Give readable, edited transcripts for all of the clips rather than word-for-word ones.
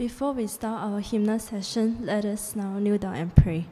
Before we start our hymnal session, let us now kneel down and pray.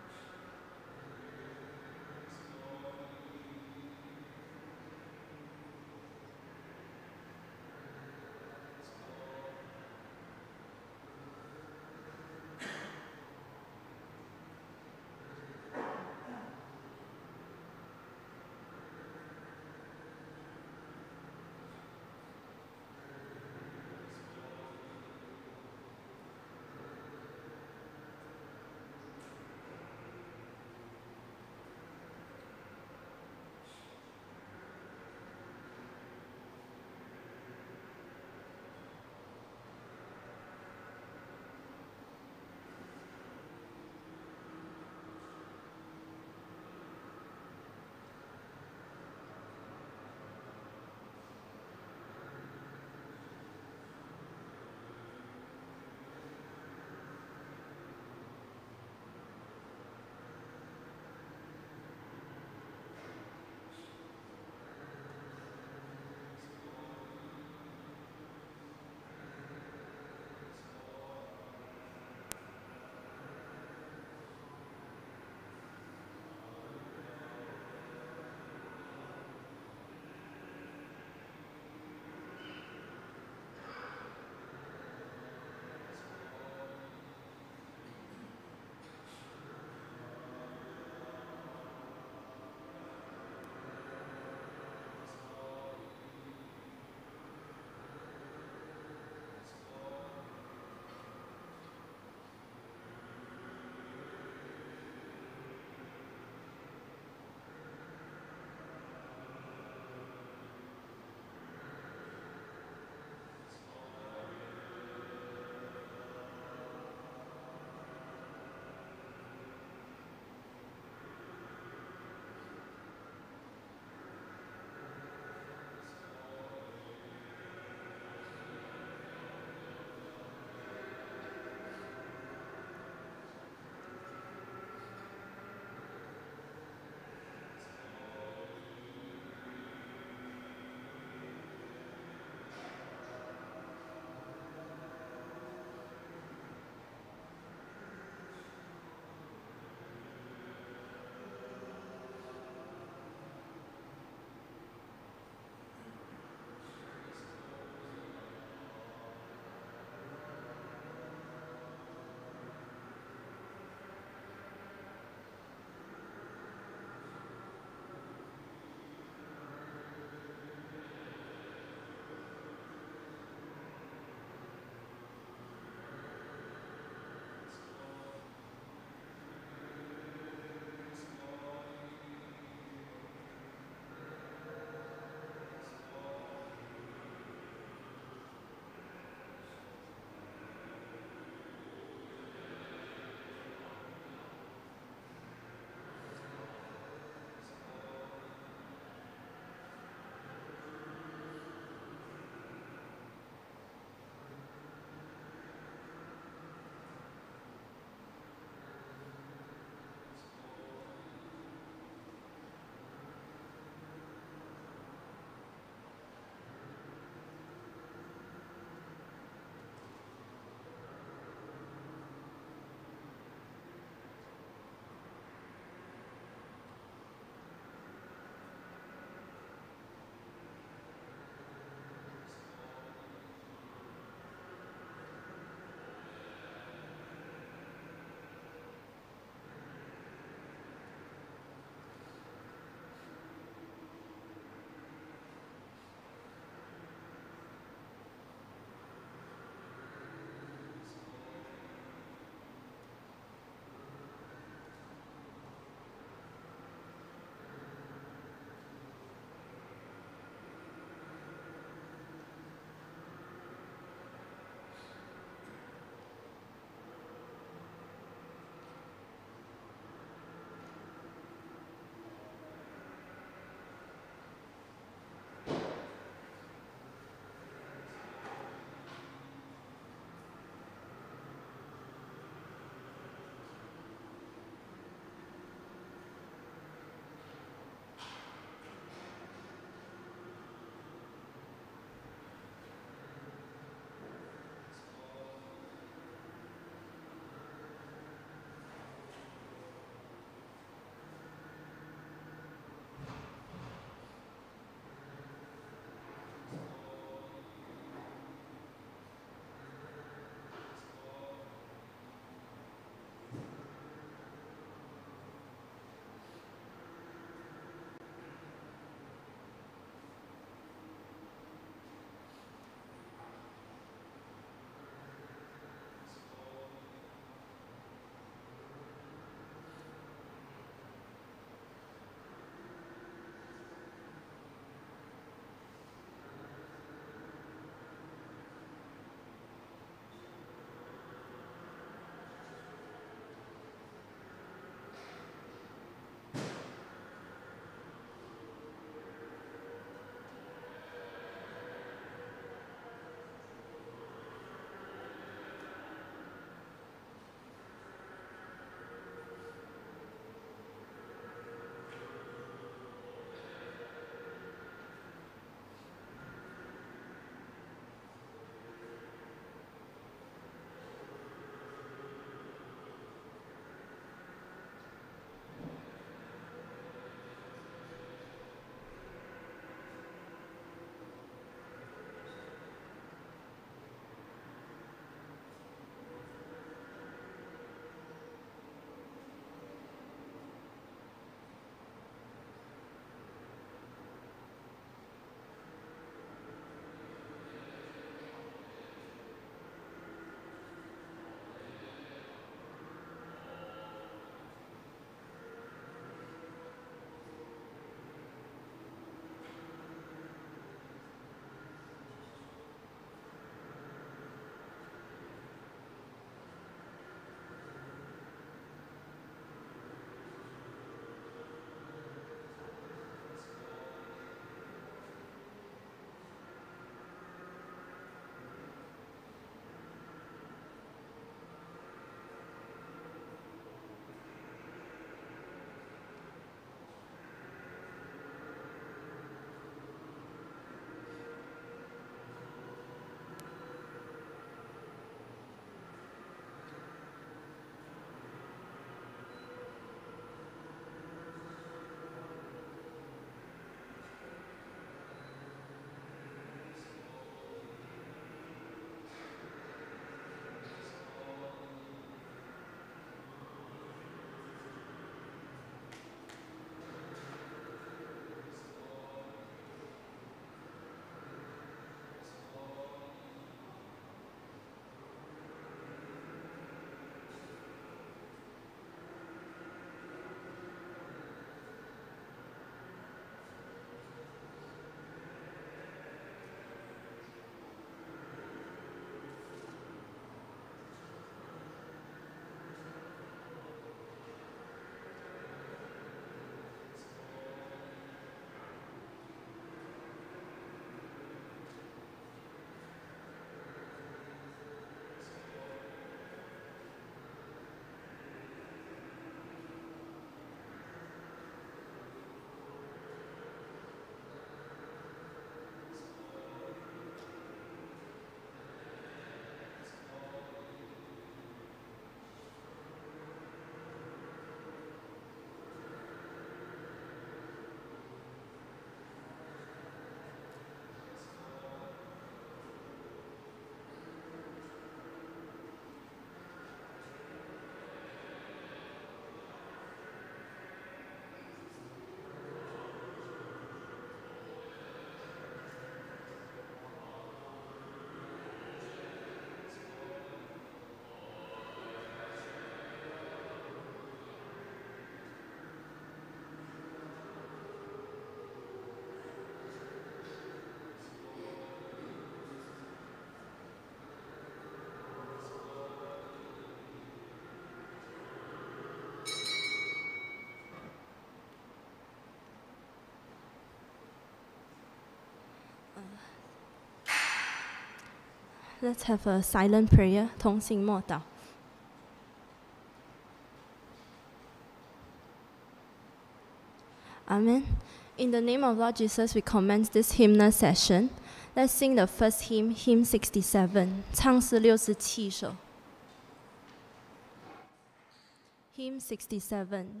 Let's have a silent prayer, 同心默祷。Amen. In the name of Lord Jesus, we commence this hymnal session. Let's sing the first hymn, hymn 67, 唱诗67首。Hymn 67,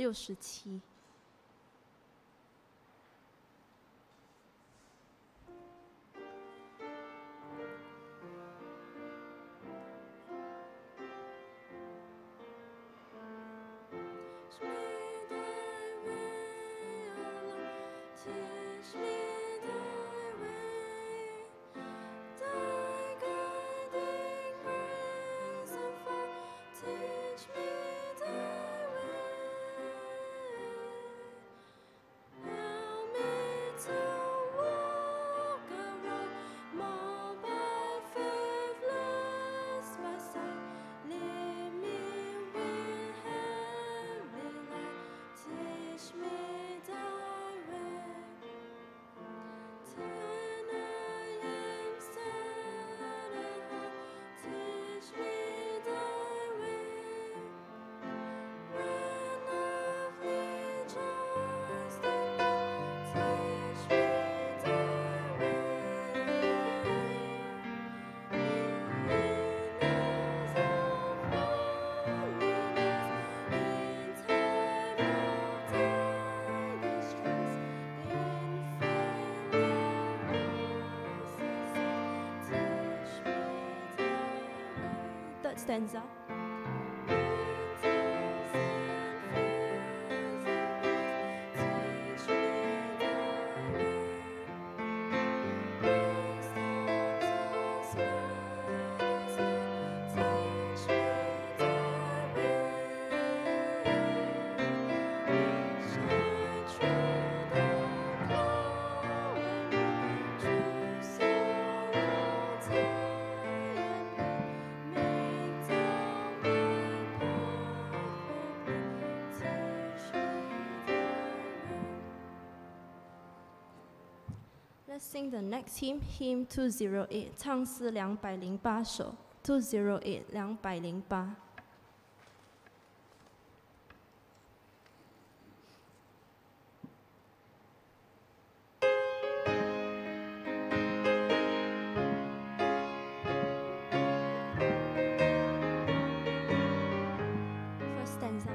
67。Stanza. Let's sing the next hymn, hymn 208, 唱诗208首，208 208。First stanza.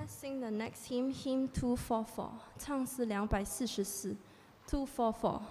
Let's sing the next hymn, hymn 244, 唱诗244 244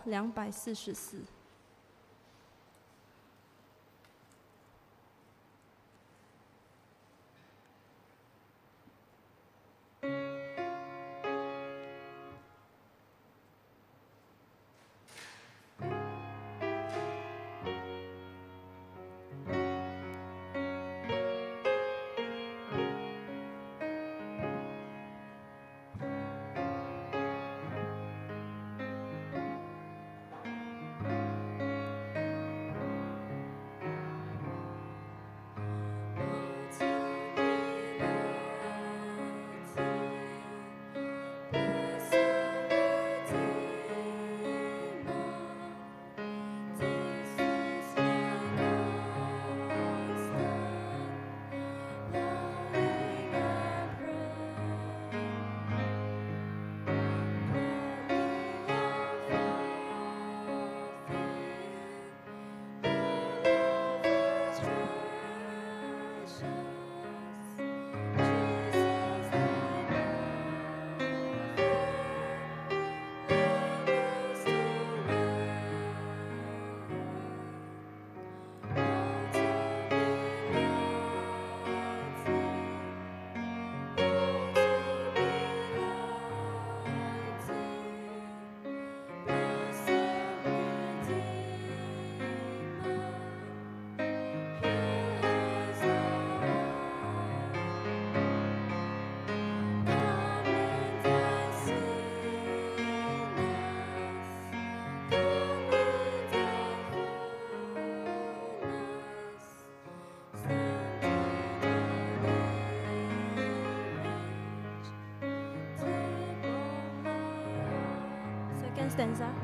244。Stanza.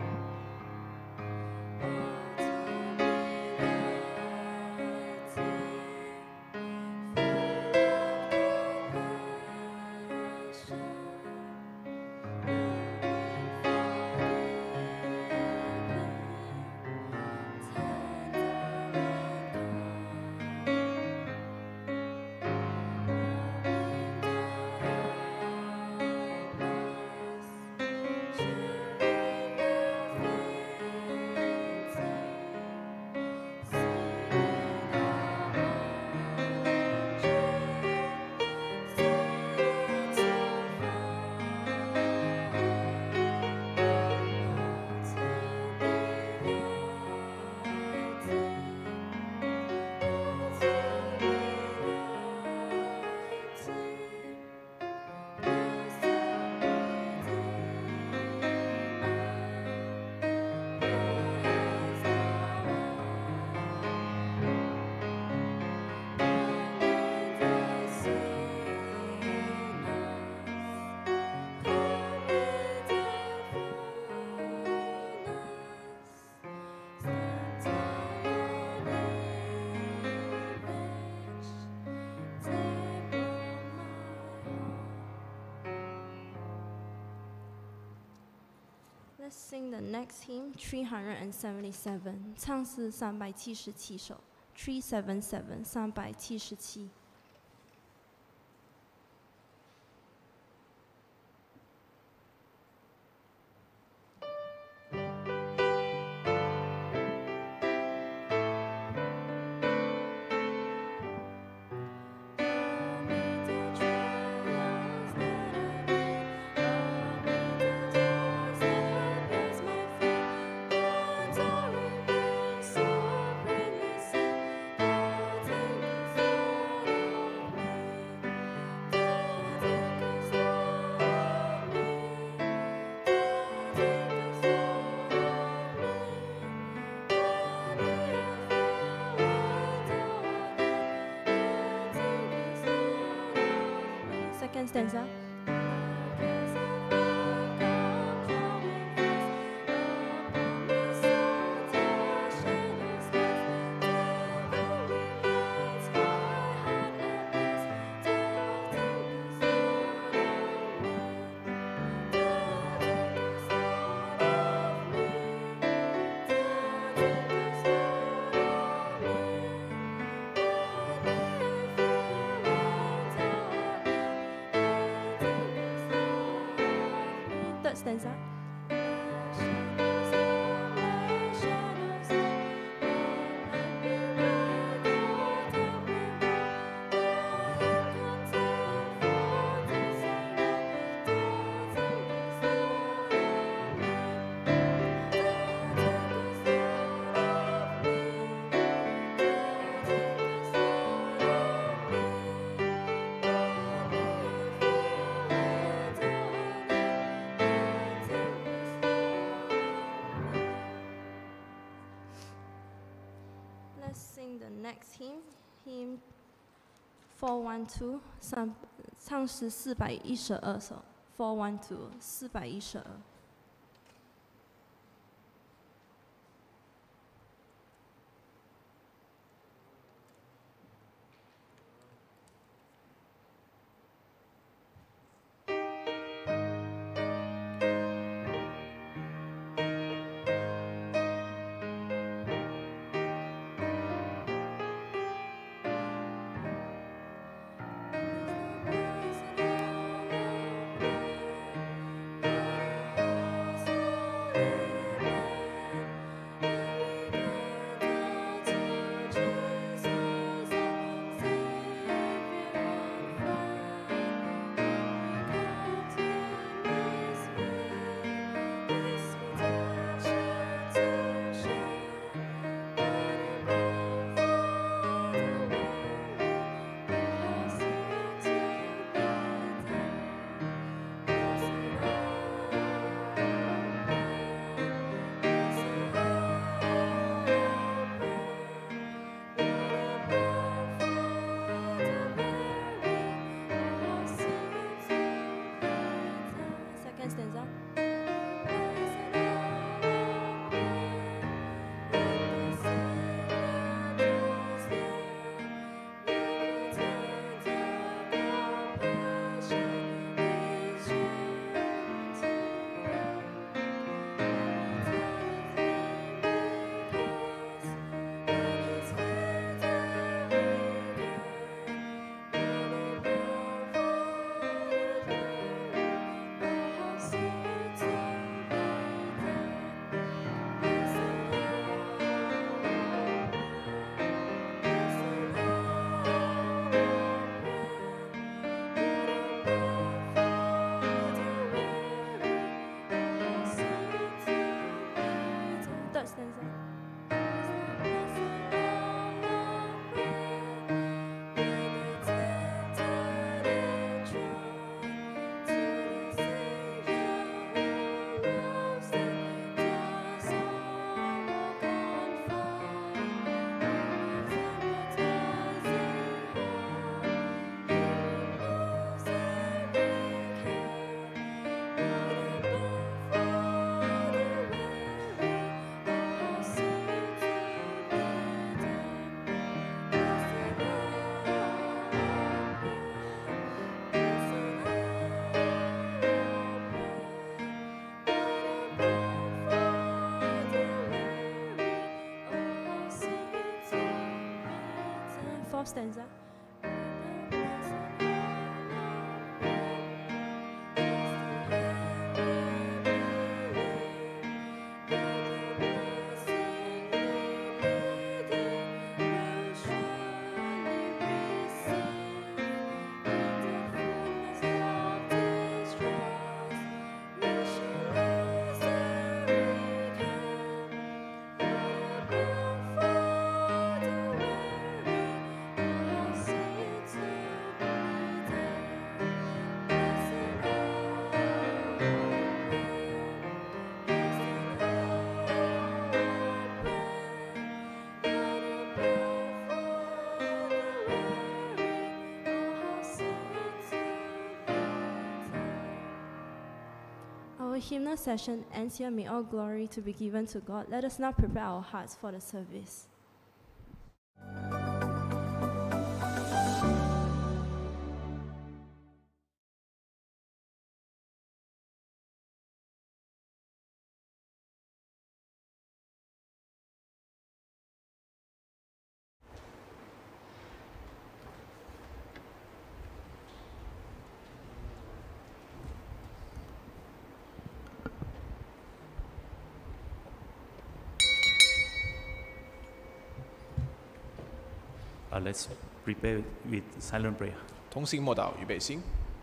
Let's sing the next hymn, 377, 唱诗377首，377 377。Second stanza. stanza. Let's sing the next hymn, hymn 412, 唱诗412首，412 412。Second stanza. Third stanza. Fourth stanza. Our hymnal session ends here. May all glory to be given to God. Let us now prepare our hearts for the service. Let's prepare with silent prayer. 同心默祷，预备心。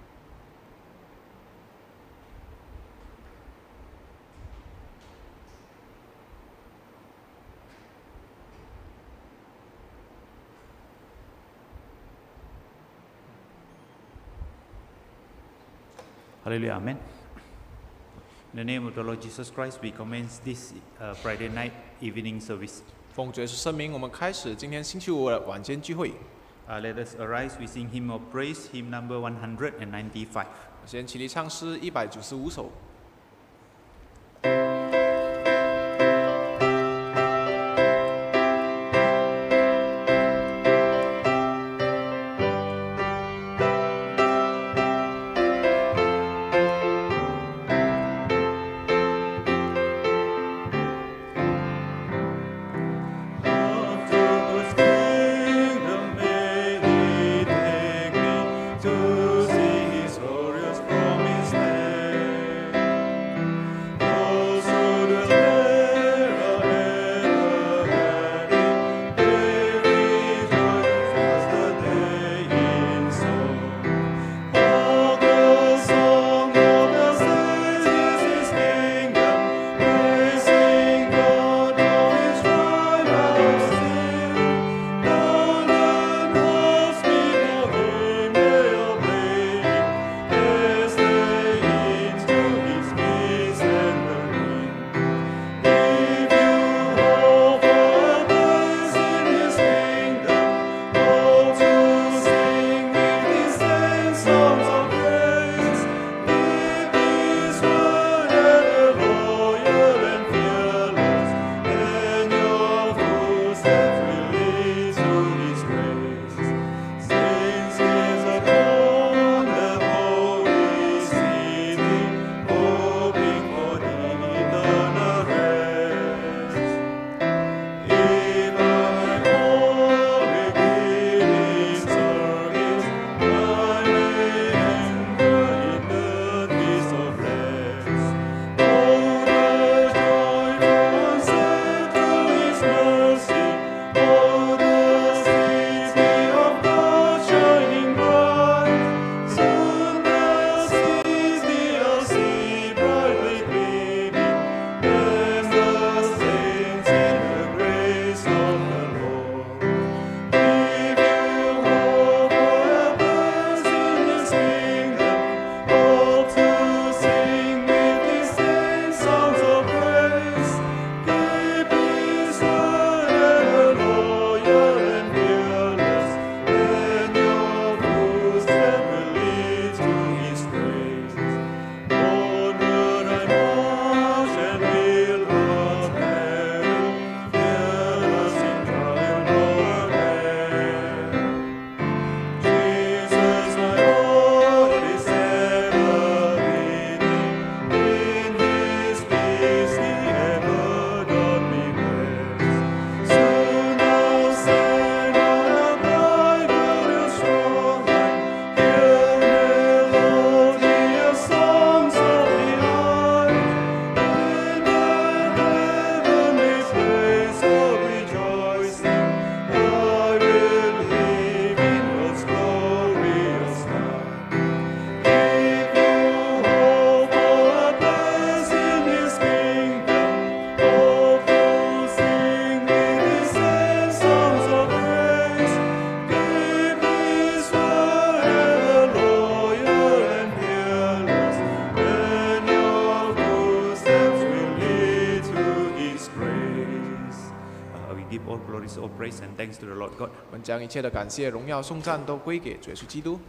Hallelujah, Amen. In the name of the Lord Jesus Christ, we commence this Friday night evening service. 奉主耶稣圣名，我们开始今天星期五的晚间聚会。 Let us arise, we sing hymn of praise, hymn number 195. 先起立唱诗195首。 All praise and thanks to the Lord God. 我们将一切的感谢、荣耀、颂赞都归给主耶稣基督。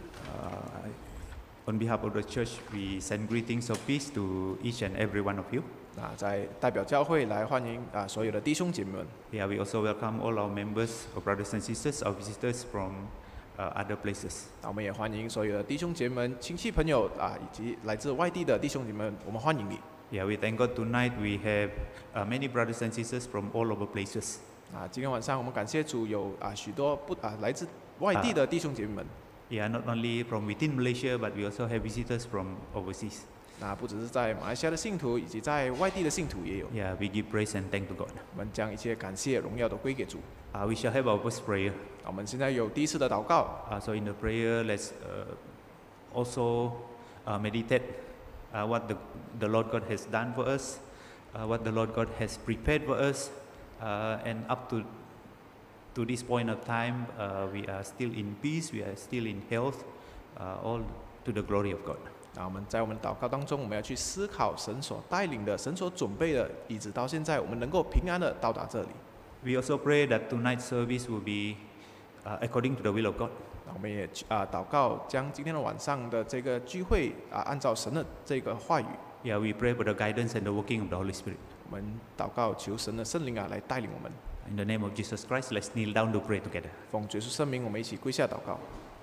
On behalf of the church, we send greetings of peace to each and every one of you. 在代表教会来欢迎所有的弟兄姐妹们。 Yeah, we also welcome all our members, our brothers and sisters, our visitors from other places. 我们也欢迎所有的弟兄姐妹们、亲戚朋友以及来自外地的弟兄姐妹们，我们欢迎你。 Yeah, we thank God tonight. We have many brothers and sisters from all over places. 今天晚上我们感谢主，有许多来自外地的弟兄姐妹们。 Yeah, not only from within Malaysia, but we also have visitors from overseas. 那不只是在马来西亚的信徒，以及在外地的信徒也有。 Yeah, we give praise and thank to God. 我们将一切感谢荣耀都归给主。 We shall have our first prayer. 我们现在有第一次的祷告。 So in the prayer, let's also meditate what the Lord God has done for us, what the Lord God has prepared for us, and up to this point of time, we are still in peace, we are still in health, all to the glory of God. 我们在我们祷告当中，我们要去思考神所带领的、神所准备的，一直到现在，我们能够平安的到达这里。 We also pray that tonight's service will be according to the will of God. 我们也祷告，将今天的晚上的这个聚会按照神的这个话语。 Yeah, we pray for the guidance and the working of the Holy Spirit. 我们祷告，求神的圣灵来带领我们。 In the name of Jesus Christ, let's kneel down to pray together. 奉耶稣圣名，我们一起跪下祷告。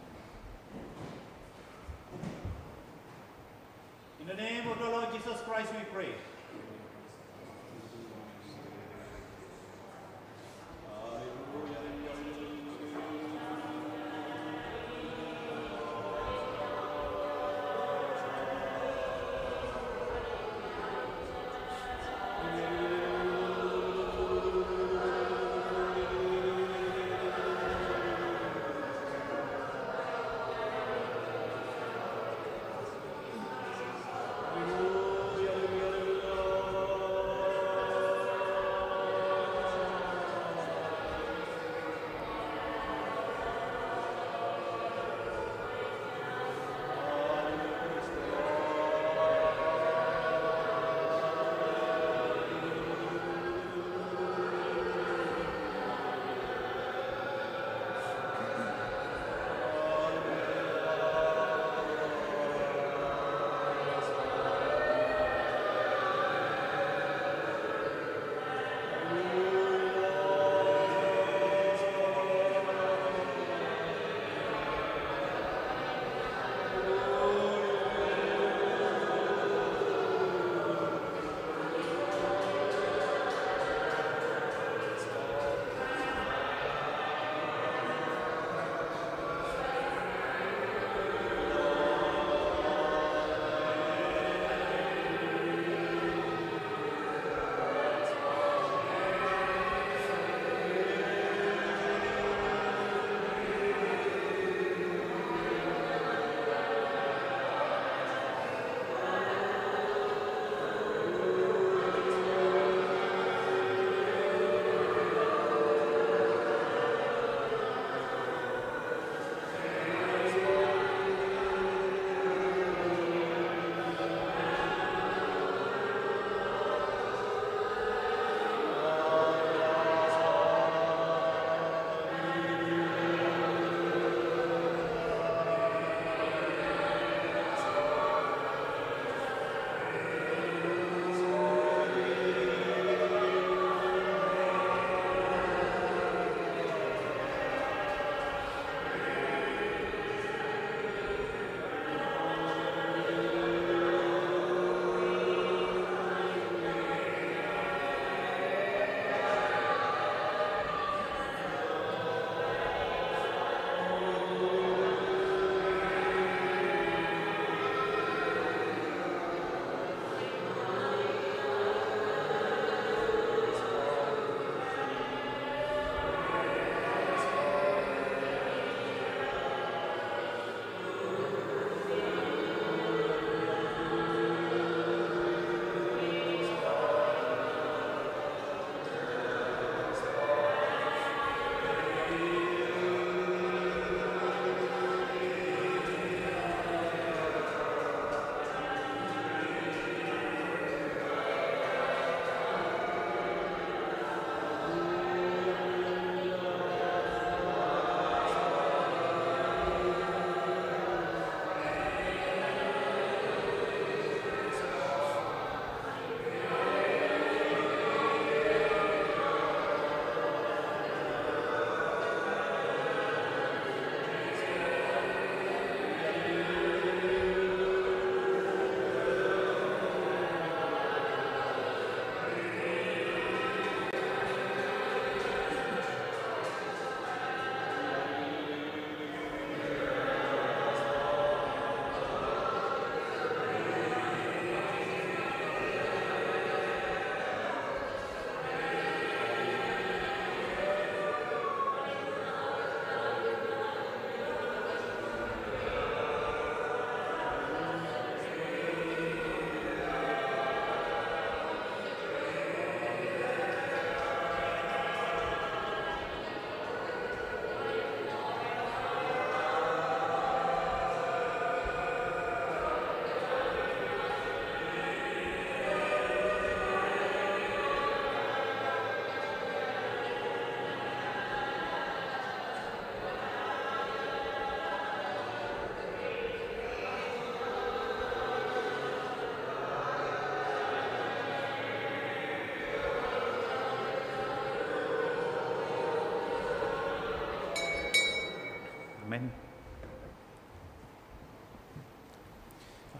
In the name of the Lord Jesus Christ, we pray.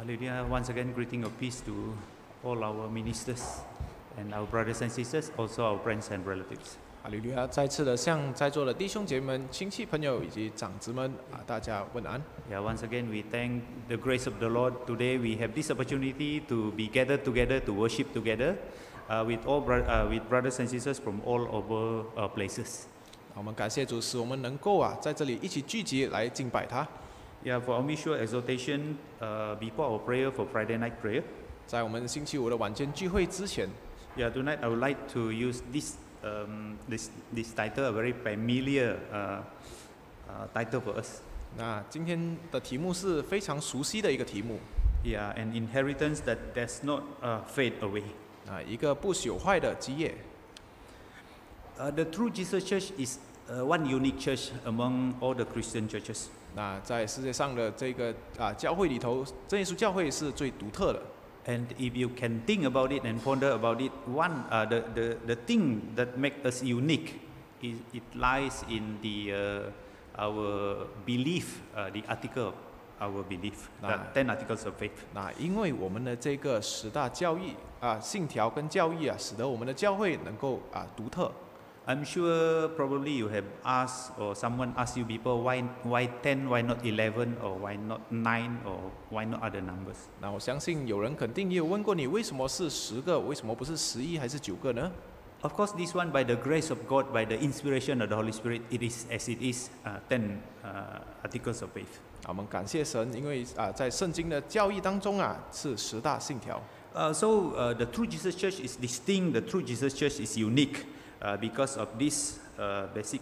Hallelujah. Once again, greeting of peace to all our ministers and our brothers and sisters, also our friends and relatives. 哈利路亚！再次的向在座的弟兄姐妹们、亲戚朋友以及长子们大家问安。 Yeah, once again, we thank the grace of the Lord. Today, we have this opportunity to be gathered together to worship together with with brothers and sisters from all over places. 我们感谢主，使我们能够在这里一起聚集来敬拜他。 Yeah, for our mutual exhortation before our prayer for Friday night prayer. 在我们星期五的晚间聚会之前 Yeah, tonight I would like to use this title, a very familiar title for us. 那今天的题目是非常熟悉的一个题目。 Yeah, an inheritance that does not fade away. 一个不朽坏的基业。 The True Jesus Church is one unique church among all the Christian churches. 那在世界上的这个教会里头，真耶稣教会是最独特的。 And if you can think about it and ponder about it, the thing that makes us unique it lies in our belief, the article of our belief, the 10 articles of faith. 那因为我们的这个10大教义信条跟教义使得我们的教会能够独特。 I'm sure probably you have asked or someone asked you before why 10, why not 11, or why not 9, or why not other numbers? 那我相信有人肯定也有问过你，为什么是10个？为什么不是11还是9个呢？ Of course, this one by the grace of God, by the inspiration of the Holy Spirit, it is as it is 10 articles of faith. 我们感谢神，因为在圣经的教义当中是10大信条。 So the True Jesus Church is distinct. The True Jesus Church is unique because of this basic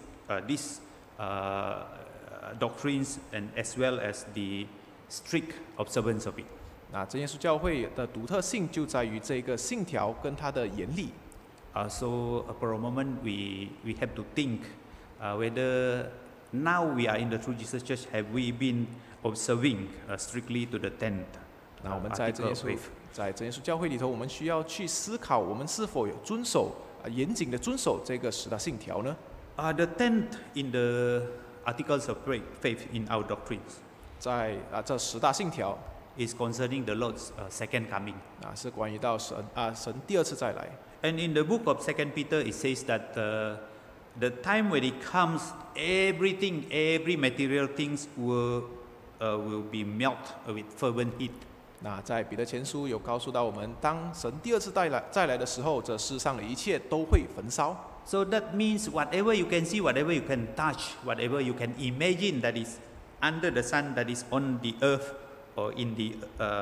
doctrines and as well as the strict observance of it. 那真耶稣教会的独特性就在于这个信条跟它的严厉。 So for a moment we have to think whether now we are in the True Jesus Church, have we been observing strictly to the 10th 那我们在真耶 article of 稣 faith? 在真耶稣教会里头，我们需要去思考，我们是否有遵守严谨的遵守这个10大信条呢？ The 10th in the articles of faith in our doctrines 在这10大信条 is concerning the Lord's second coming. 是关于到神第二次再来。 And in the book of 2 Peter, it says that the time when it comes, everything, every material things will be melt with fervent heat. 那在彼得前书有告诉到我们，当神第二次再来的时候，这世上的一切都会焚烧。 So that means whatever you can see, whatever you can touch, whatever you can imagine that is under the sun, that is on the earth or in the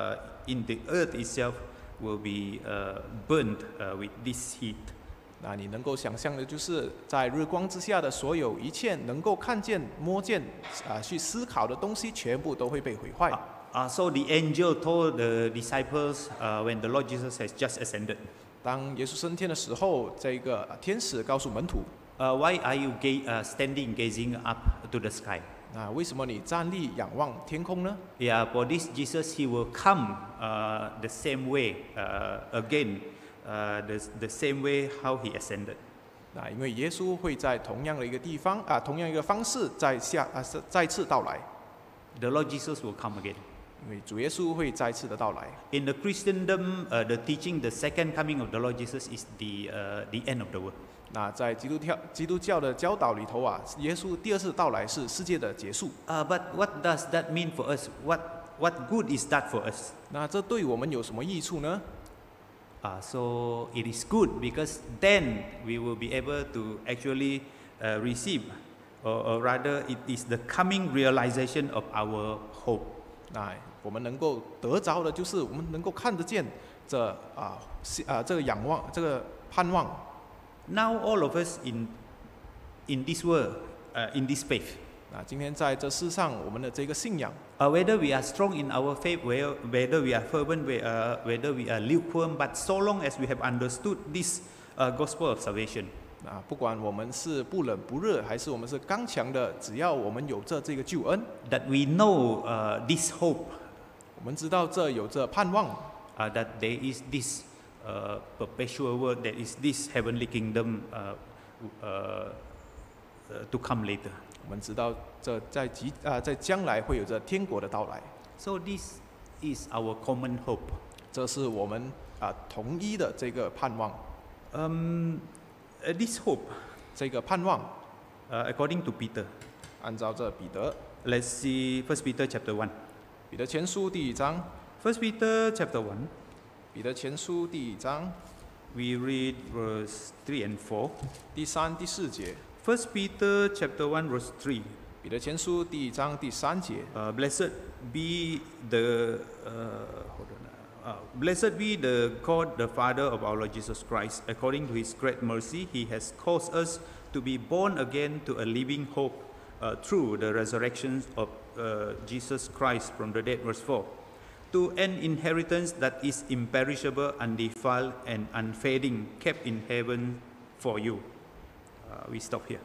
earth itself, will be burned with this heat. 那你能够想象的，就是在日光之下的所有一切能够看见、摸见、去思考的东西，全部都会被毁坏。 So the angel told the disciples when the Lord Jesus has just ascended. 当耶稣升天的时候，这个天使告诉门徒 Why are you standing gazing up to the sky? 那为什么你站立仰望天空呢？ Yeah, for this Jesus, he will come the same way again, the same way how he ascended. 那因为耶稣会在同样的一个地方同样一个方式再次到来。 The Lord Jesus will come again. 因为主耶稣会再次的到来。 In the Christendom, the teaching, the second coming of the Lord Jesus is the end of the world. 那在基督教的教导里头耶稣第二次到来是世界的结束。 But what does that mean for us? What good is that for us? 那这对我们有什么益处呢？ So it is good because then we will be able to actually receive, or rather, it is the coming realization of our hope. 那我们能够得着的就是我们能够看得见这个仰望，这个盼望。 Now all of us in this world, in this faith, 那今天在这世上，我们的这个信仰， whether we are strong in our faith, whether we are fervent, whether we are lukewarm, but so long as we have understood this gospel of salvation, 不管我们是不冷不热，还是我们是刚强的，只要我们有这个救恩， that we know this hope, 我们知道这有这盼望， that there is this perpetual world, there is this heavenly kingdom to come later. 我们知道这在将来会有这天国的到来。 So this is our common hope. 这是我们统一的这个盼望。 This hope, 这个盼望， according to Peter, 按照这彼得 let's see 1 Peter chapter 1. 彼得前书第1章， 1 Peter chapter 1, 彼得前书第1章 we read verse 3 and 4. 第3、第4节。 1 Peter chapter 1 verse 3. 彼得前书第1章第3节。 Blessed be the blessed be the God, the Father of our Lord Jesus Christ. According to His great mercy, He has caused us to be born again to a living hope through the resurrection of Jesus Christ from the dead. Verse 4. To an inheritance that is imperishable, undefiled, and unfading, kept in heaven for you. We stop here.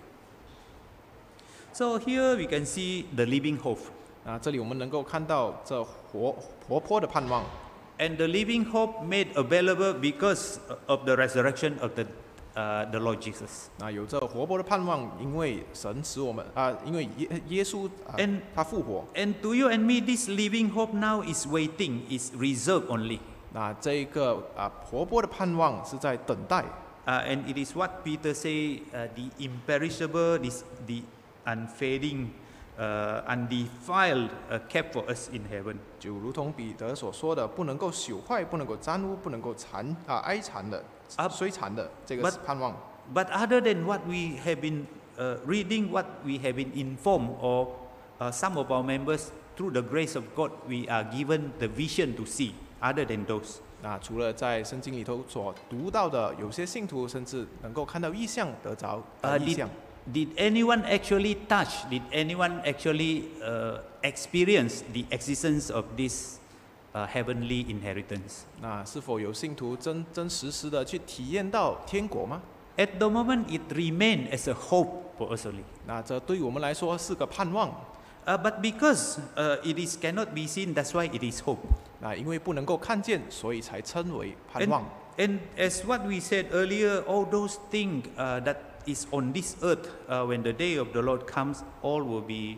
So here we can see the living hope. 这里我们能够看到这活泼的盼望。 And the living hope made available because of the resurrection of the Lord Jesus. 有这活泼的盼望，因为神使我们因为耶稣他复活。 And to you and me, this living hope now is waiting, is reserved only. 这个活泼的盼望是在等待。 And it is what Peter say, the imperishable, the unfading, undefiled, kept for us in heaven. 就如同彼得所说的，不能够朽坏，不能够沾污，不能够哀残的、衰残的这个盼望。 But other than what we have been reading, what we have been informed, or some of our members, through the grace of God, we are given the vision to see. Other than those. 除了在圣经里头所读到的，有些信徒甚至能够看到异象，得着异象。 Did anyone actually touch? Did anyone actually experience the existence of this heavenly inheritance? 是否有信徒真真实实的去体验到天国吗？ At the moment, it remains as a hope for us only. 这对于我们来说是个盼望。 But because it is cannot be seen, that's why it is hope. 因为不能够看见，所以才称为盼望。 And as what we said earlier, all those things that is on this earth, when the day of the Lord comes, all will be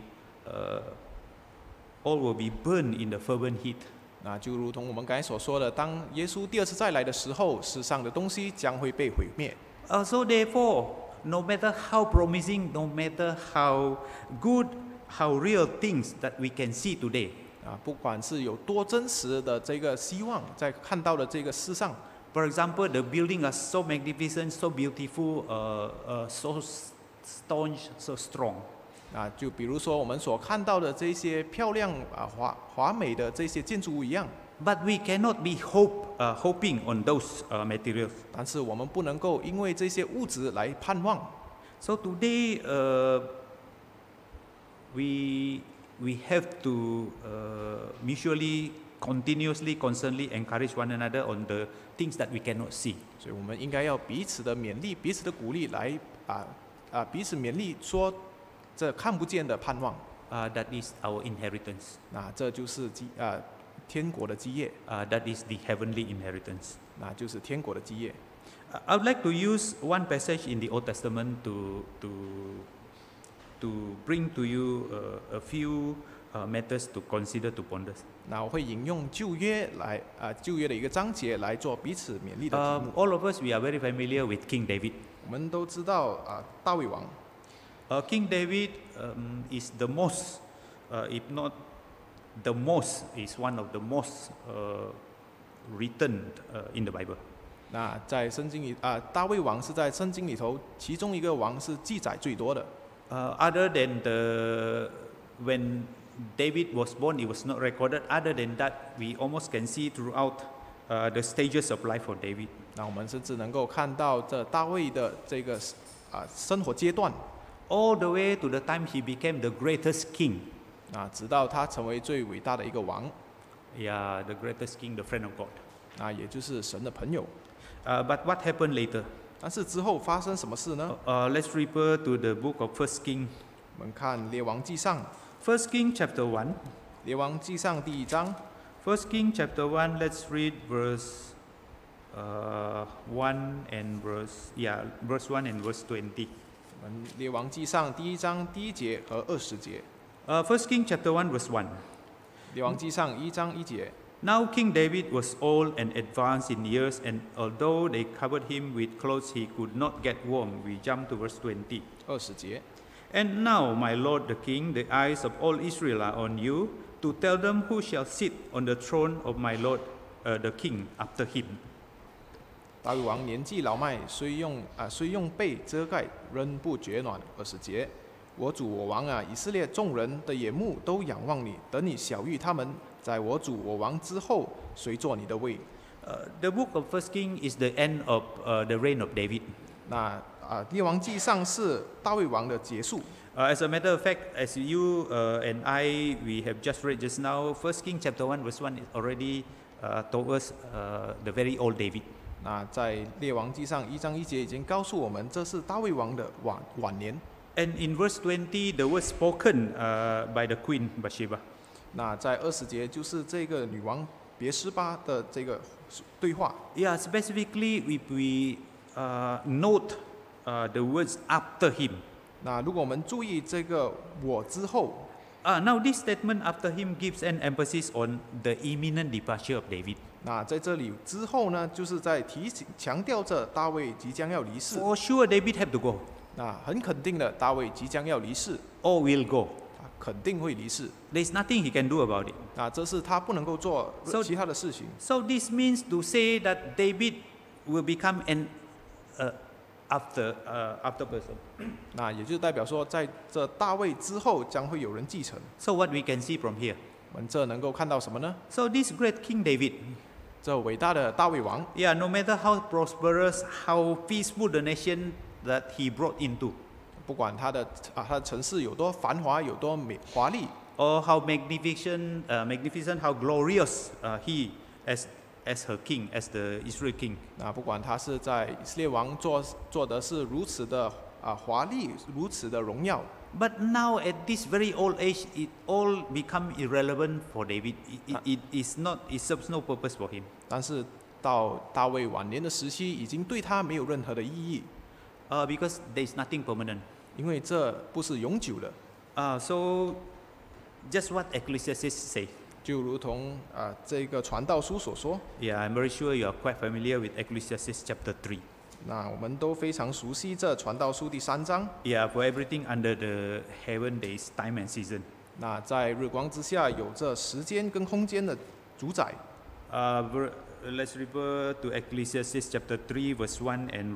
burned in the fervent heat. 就如同我们刚才所说的，当耶稣第二次再来的时候，世上的东西将会被毁灭。 So therefore, no matter how promising, no matter how good, how real things that we can see today. 不管是有多真实的这个希望，在看到的这个世上。 For example, the building are so magnificent, so beautiful, so staunch, so strong. 就比如说我们所看到的这些漂亮华美的这些建筑物一样。 But we cannot be hoping on those materials. 但是我们不能够因为这些物质来盼望。 So today, we have to mutually, continuously, constantly encourage one another on the things that we cannot see. 所以我们应该要彼此的勉励，彼此的鼓励，来彼此勉励，说这看不见的盼望。 That is our inheritance. 这就是天国的基业。 That is the heavenly inheritance. 就是天国的基业。 I would like to use one passage in the Old Testament to bring to you a few matters to consider, to ponder. 我会引用旧约来旧约的一个章节来做彼此勉励的题目。 All of us, we are very familiar with King David. 我们都知道大卫王。 King David is the most, if not the most, is one of the most written in the Bible. 在圣经里大卫王是在圣经里头其中一个王是记载最多的。 Other than when David was born, it was not recorded. Other than that, we almost can see throughout the stages of life of David. 我们甚至能够看到这大卫的这个生活阶段。 All the way to the time he became the greatest king. 直到他成为最伟大的一个王。 Yeah, the greatest king, the friend of God. 也就是神的朋友。 But what happened later? 但是之后发生什么事呢 ？Let's refer to the book of 1 King. 我们看列王记上。 1 King chapter 1. 列王记上第1章。 1 King chapter 1. Let's read verse 1 and verse 1 and verse 20. 我们列王记上第1章第1节和20节。 1 King chapter 1 verse 1. 列王记上1章1节。 Now King David was old and advanced in years, and although they covered him with clothes, he could not get warm. We jump to verse 20. 20节。 And now, my lord the king, the eyes of all Israel are on you, to tell them who shall sit on the throne of my lord the king after him. 大卫王年纪老迈，虽用被遮盖，仍不觉暖。20节。我主我王啊，以色列众人的眼目都仰望你，等你晓谕他们，在我主我王之后，谁坐你的位？ The book of First King is the end of the reign of David. 那列王记上是大卫王的结束。 As a matter of fact, as you and I, we have just read just now, First King chapter 1 verse 1 is already told us the very old David. 那在列王记上1章1节已经告诉我们，这是大卫王的晚年。 And in verse 20, the word spoken by the queen Bathsheba. 那在20节就是这个女王别斯巴的这个对话。 Yeah, specifically if we note the words after him. 那如果我们注意这个我之后， Now this statement after him gives an emphasis on the imminent departure of David. 那在这里之后呢，就是在强调着大卫即将要离世。 For sure, David have to go. 那很肯定的，大卫即将要离世， Or will go. 他肯定会离世。 There's nothing he can do about it. 那这是他不能够做 So- 其他的事情。 So this means to say that David will become an after person. 那也就代表说，在这大卫之后将会有人继承。 So what we can see from here? 我们这能够看到什么呢？ So this great King David, 这伟大的大卫王， yeah, no matter how prosperous, how peaceful the nation that he brought into, 不管他的城市有多繁华，有多华丽， or how magnificent, how glorious he as her king, as the Israel king. 那不管他是在以色列王做的是如此的华丽，如此的荣耀， But now at this very old age, it all become irrelevant for David. It serves no purpose for him. 但是到大卫晚年的时期，已经对他没有任何的意义， Because there is nothing permanent. 因为这不是永久的。 So just what Ecclesiastes say. 就如同这个传道书所说， Yeah, I'm very sure you are quite familiar with Ecclesiastes chapter 3. 那我们都非常熟悉这传道书第3章。 Yeah, for everything under the heaven there is time and season. 那在日光之下有这时间跟空间的主宰。 Let's refer to Ecclesiastes chapter 3 verse 1 and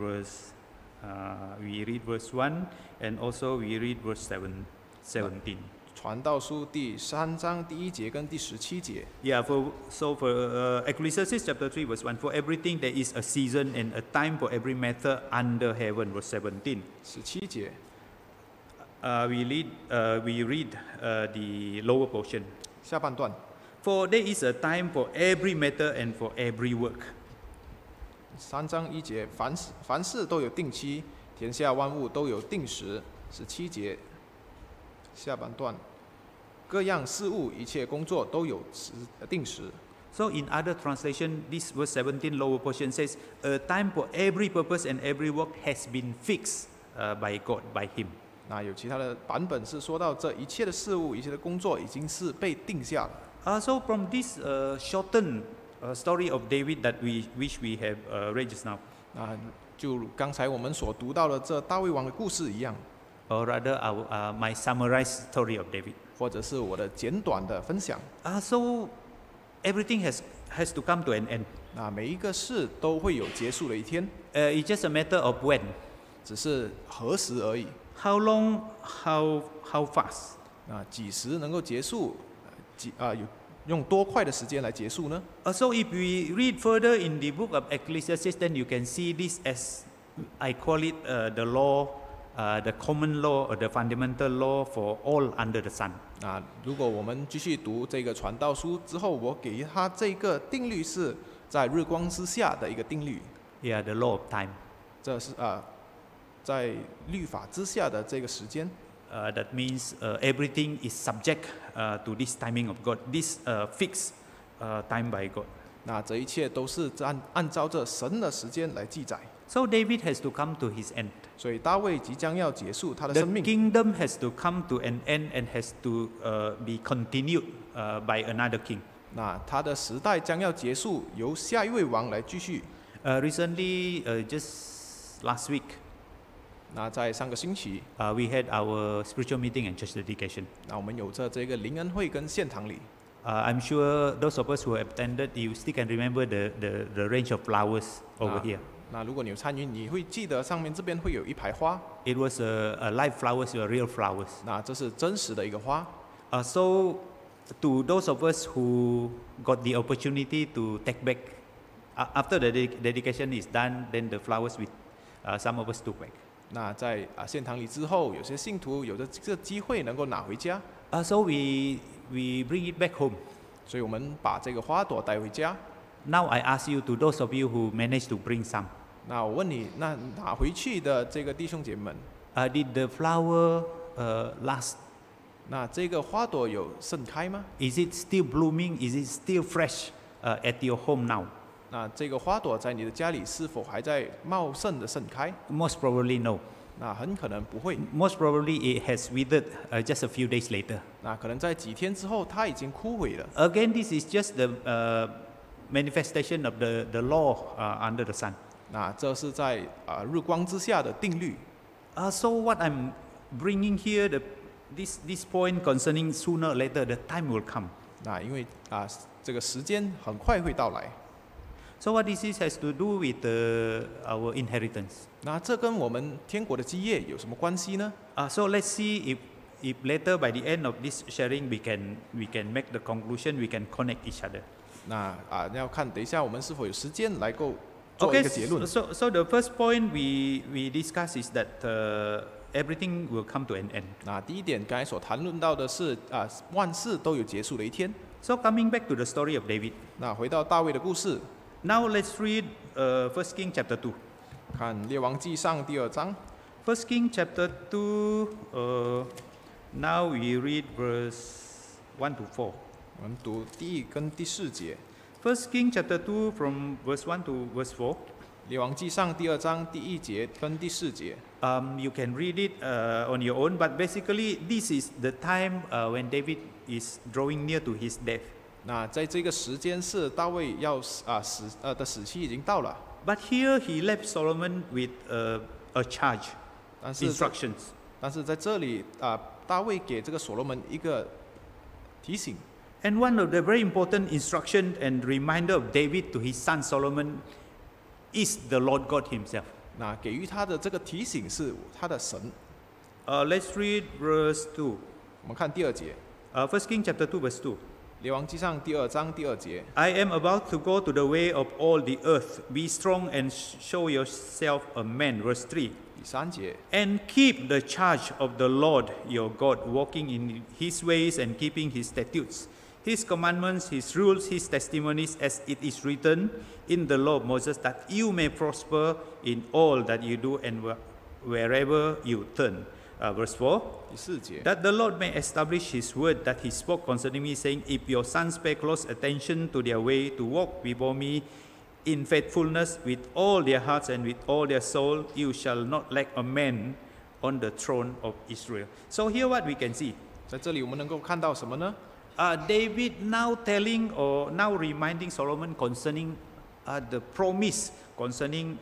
we read verse 1 and also we read verse 17. 传道书第3章第1节跟第17节。 Yeah, for Ecclesiastes chapter 3 verse 1, for everything there is a season and a time for every matter under heaven, verse 17. 17节， We read the lower portion. 下半段。 For there is a time for every matter and for every work. 3章1节，凡事都有定期，天下万物都有定时。17节，下半段，各样事物一切工作都有定时。 So in other translation, this verse 17 lower portion says, a time for every purpose and every work has been fixed by God, by Him. 那有其他的版本是说到这一切的事物、一切的工作已经是被定下了。 So from this shortened story of David that which we have read just now, 那就刚才我们所读到的这大卫王的故事一样， or rather my summarized story of David. 或者是我的简短的分享。 So everything has to come to an end. 那每一个事都会有结束的一天， It's just a matter of when. 只是何时而已。 How long, how fast. 那几时能够结束？用多快的时间来结束呢？ So if we read further in the book of Ecclesiastes, then you can see this as, I call it the law, the common law or the fundamental law for all under the sun. 那如果我们继续读这个传道书之后，我给他这个定律是在日光之下的一个定律， Yeah, the law of time. 这是在律法之下的这个时间。 That means everything is subject to this timing of God, this fixed time by God. 那这一切都是按照着神的时间来记载。 So David has to come to his end. 所以大卫即将要结束他的 The 生命， kingdom has to come to an end and has to be continued by another king. 那他的时代将要结束，由下一位王来继续。 Recently, just last week, 那在上个星期， we had our spiritual meeting and church dedication. 那我们有着这个灵恩会跟献堂礼。 I'm sure those of us who have attended, you still can remember the range of flowers over here. 那如果你有参与，你会记得上面这边会有一排花。 It was a live flowers, a real flowers. 那这是真实的一个花。 So, to those of us who got the opportunity to take back, after the dedication is done, then the flowers with some of us took back. 那在献堂礼之后，有些信徒有着这个机会能够拿回家， So we bring it back home. 所以我们把这个花朵带回家。 Now I ask you, to those of you who managed to bring some, 那我问你，那拿回去的这个弟兄姐妹们， did the flower last? 那这个花朵有盛开吗？ Is it still blooming? Is it still fresh at your home now? 那这个花朵在你的家里是否还在茂盛的盛开？ Most probably no. 那很可能不会。 Most probably it has withered just a few days later. 那可能在几天之后，它已经枯萎了。 Again, this is just the manifestation of the law under the sun. 那这是在日光之下的定律。 So what I'm bringing here, this point concerning sooner or later, the time will come. 那因为这个时间很快会到来。 So what this has to do with our inheritance. 那这跟我们天国的基业有什么关系呢？ So let's see if later by the end of this sharing we can make the conclusion, we can connect each other. 那要看等一下我们是否有时间来够做一个结论。 So the first point we discuss is that everything will come to an end. 那第一点，刚才所谈论到的是万事都有结束的一天。 So coming back to the story of David. 那回到大卫的故事， Now let's read 1 King chapter 2. 看列王记上第2章。 1 King chapter 2, now we read verse 1 to 4. 我们读第1跟第4节。 1 King chapter 2 from verse 1 to verse 4. 列王记上第2章第1节跟第4节。 You can read it on your own, but basically this is the time when David is drawing near to his death. 那在这个时间是大卫要死期已经到了。 But here he left Solomon with a charge, 但是 instructions. 在这里大卫给这个所罗门一个提醒。 And one of the very important instruction and reminder of David to his son Solomon is the Lord God himself. 那给予他的这个提醒是他的神。 Let's read verse 2. 我们看第2节， 1 King chapter 2 verse 2. 列王记上第2章第2节。 I am about to go to the way of all the earth. Be strong and show yourself a man. Verse 3. 第3节， And keep the charge of the Lord your God, walking in his ways and keeping his statutes, his commandments, his rules, his testimonies, as it is written in the law of Moses, that you may prosper in all that you do and wherever you turn. Verse 4. 第4节， That the Lord may establish his word that he spoke concerning me, saying, If your sons pay close attention to their way, to walk before me in faithfulness with all their hearts and with all their soul, you shall not lack a man on the throne of Israel. So here what we can see. 在这里我们能够看到什么呢？ David now telling or now reminding Solomon concerning the promise, concerning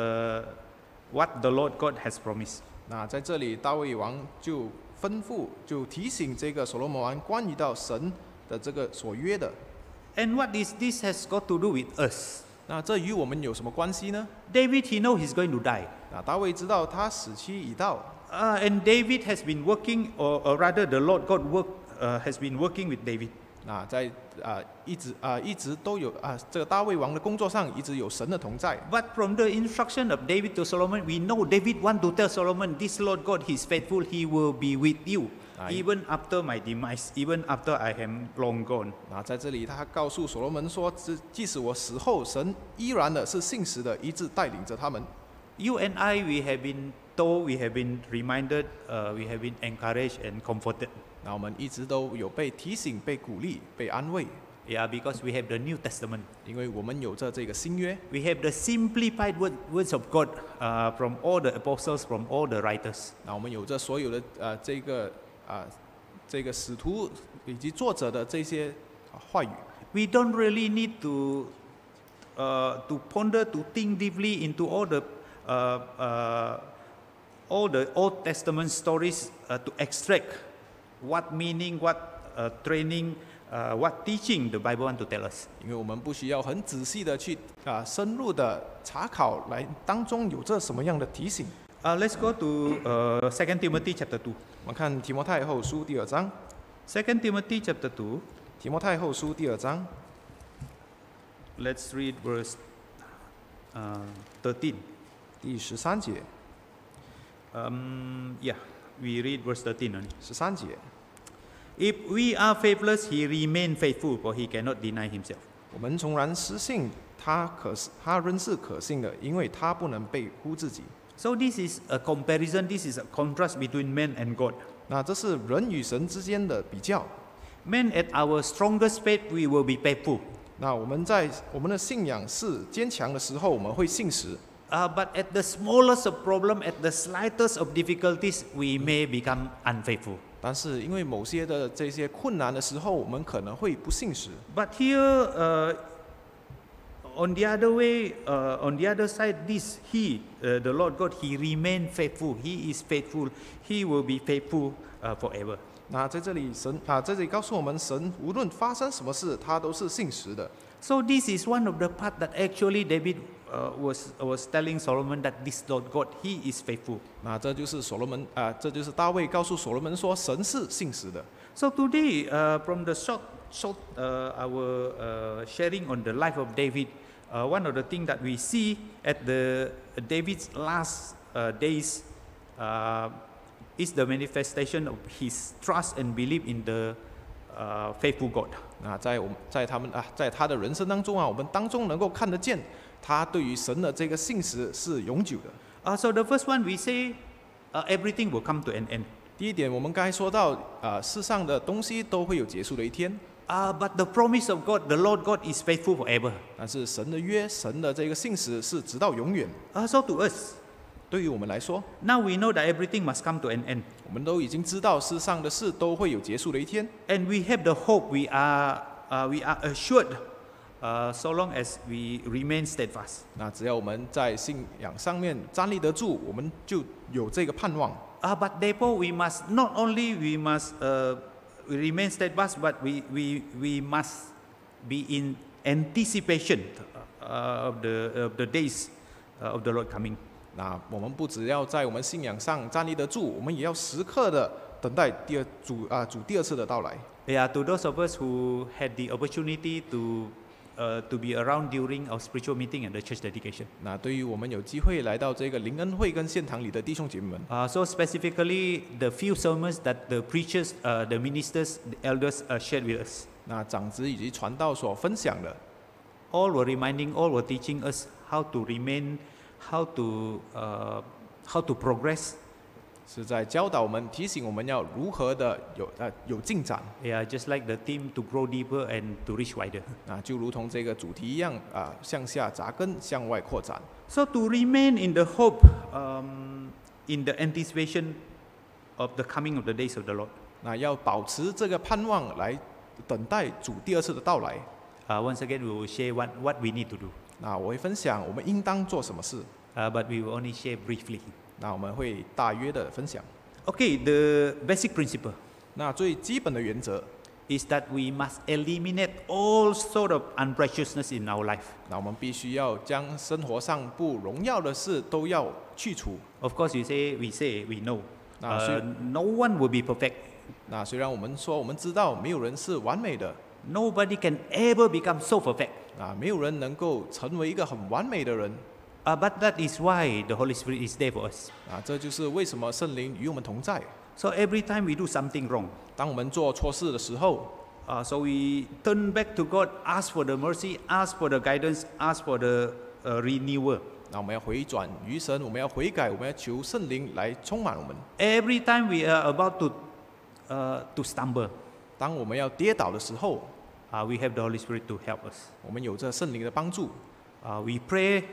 what the Lord God has promised. 那在这里大卫王就吩咐，就提醒这个所罗门王关于到神的这个所约的。 And what is this has got to do with us? 那这与我们有什么关系呢？ David, he know he's going to die. 那大卫知道他死期已到。 And David has been working, or rather the Lord God has been working with David. 那在一直都有这个大卫王的工作上一直有神的同在。 But from the instruction of David to Solomon, we know David want to tell Solomon, this Lord God, He is faithful, He will be with you, even after my demise, even after I am long gone. 那在这里他告诉所罗门说，即使我死后，神依然的是信实的，一直带领着他们。 You and I, we have been told, we have been reminded, we have been encouraged and comforted. 那我们一直都有被提醒、被鼓励、被安慰， Yeah, because we have the New Testament. 因为我们有着这个新约， We have the simplified words of God from all the apostles, from all the writers. 那我们有着所有的这个使徒以及作者的这些话语。 we don't really need to ponder, to think deeply into all the Old Testament stories to extract what meaning, what training, what teaching the Bible want to tell us. 因为我们不需要很仔细的去深入的查考来当中有着什么样的提醒。 Let's go to 2 Timothy chapter 2. 我们看提摩太后书第2章。 2 Timothy chapter 2. 提摩太后书第2章。 Let's read verse 13. 第13节。 Yeah, we read verse 13 only. 13节。 If we are faithless, he remain faithful, for he cannot deny himself. 我们诚然失信，他仍是可信的，因为他不能背乎自己。 So this is a comparison, this is a contrast between man and God. 那这是人与神之间的比较。 Man, at our strongest faith, we will be faithful. 那我们在我们的信仰是坚强的时候，我们会信实。 But at the smallest of problem, at the slightest of difficulties, we may become unfaithful. 但是因为某些的这些困难的时候，我们可能会不信实。 But here, on the other way, on the other side, this the Lord God, He remain faithful. He is faithful. He will be faithful forever. 那在这里在这里告诉我们，神无论发生什么事，他都是信实的。 So this is one of the part that actually David was telling Solomon that this Lord God, He is faithful. 那这就是这就是大卫告诉所罗门说，神是信实的。 So today, from the short our sharing on the life of David, one of the things that we see at David's last days is the manifestation of his trust and belief in the faithful God. 那在他的人生当中我们当中能够看得见，他对于神的这个信实是永久的。 So the first one we say, everything will come to an end. 第一点，我们刚才说到，世上的东西都会有结束的一天。 But the promise of God, the Lord God, is faithful forever. 但是神的约，神的这个信实是直到永远。 So to us, 对于我们来说 now we know that everything must come to an end. 我们都已经知道世上的事都会有结束的一天。 And we have the hope. We are assured, so long as we remain steadfast. 那只要我们在信仰上面站立得住，我们就有这个盼望。 But therefore, we must not only remain steadfast, but we must be in anticipation of the days of the Lord coming. 那我们不只要在我们信仰上站立得住，我们也要时刻的等待主第二次的到来。 Yeah, to those of us who had the opportunity to be around during our spiritual meeting and the church dedication. 那对于我们有机会来到这个灵恩会跟献堂里的弟兄姐妹们， So specifically, the few sermons that the preachers, the ministers, the elders shared with us. 那长子以及传道所分享的， All were teaching us how to remain, how to progress. 是在教导我们、提醒我们要如何的有进展。 Yeah, just like the theme, to grow deeper and to reach wider. 就如同这个主题一样向下扎根，向外扩展。 So to remain in the hope, in the anticipation of the coming of the days of the Lord. 那要保持这个盼望，来等待主第二次的到来。 Once again, we will share what we need to do. 那我会分享我们应当做什么事。 But we will only share briefly. 那我们会大约的分享。 Okay, the basic principle. 那最基本的原则 is that we must eliminate all sort of unrighteousness in our life. 那我们必须要将生活上不荣耀的事都要去除。 Of course, we know. No 那 one will be perfect. 那虽然我们说我们知道没有人是完美的， Nobody can ever become so perfect. 没有人能够成为一个很完美的人。 But that is why the Holy Spirit is there for us. 这就是为什么圣灵与我们同在。 So every time we do something wrong, 当我们做错事的时候， so we turn back to God, ask for the mercy, ask for the guidance, ask for the renewal. 那我们要回转于神，我们要悔改，我们要求圣灵来充满我们。 Every time we are about to stumble, 当我们要跌倒的时候， we have the Holy Spirit to help us. 我们有这圣灵的帮助。 We pray,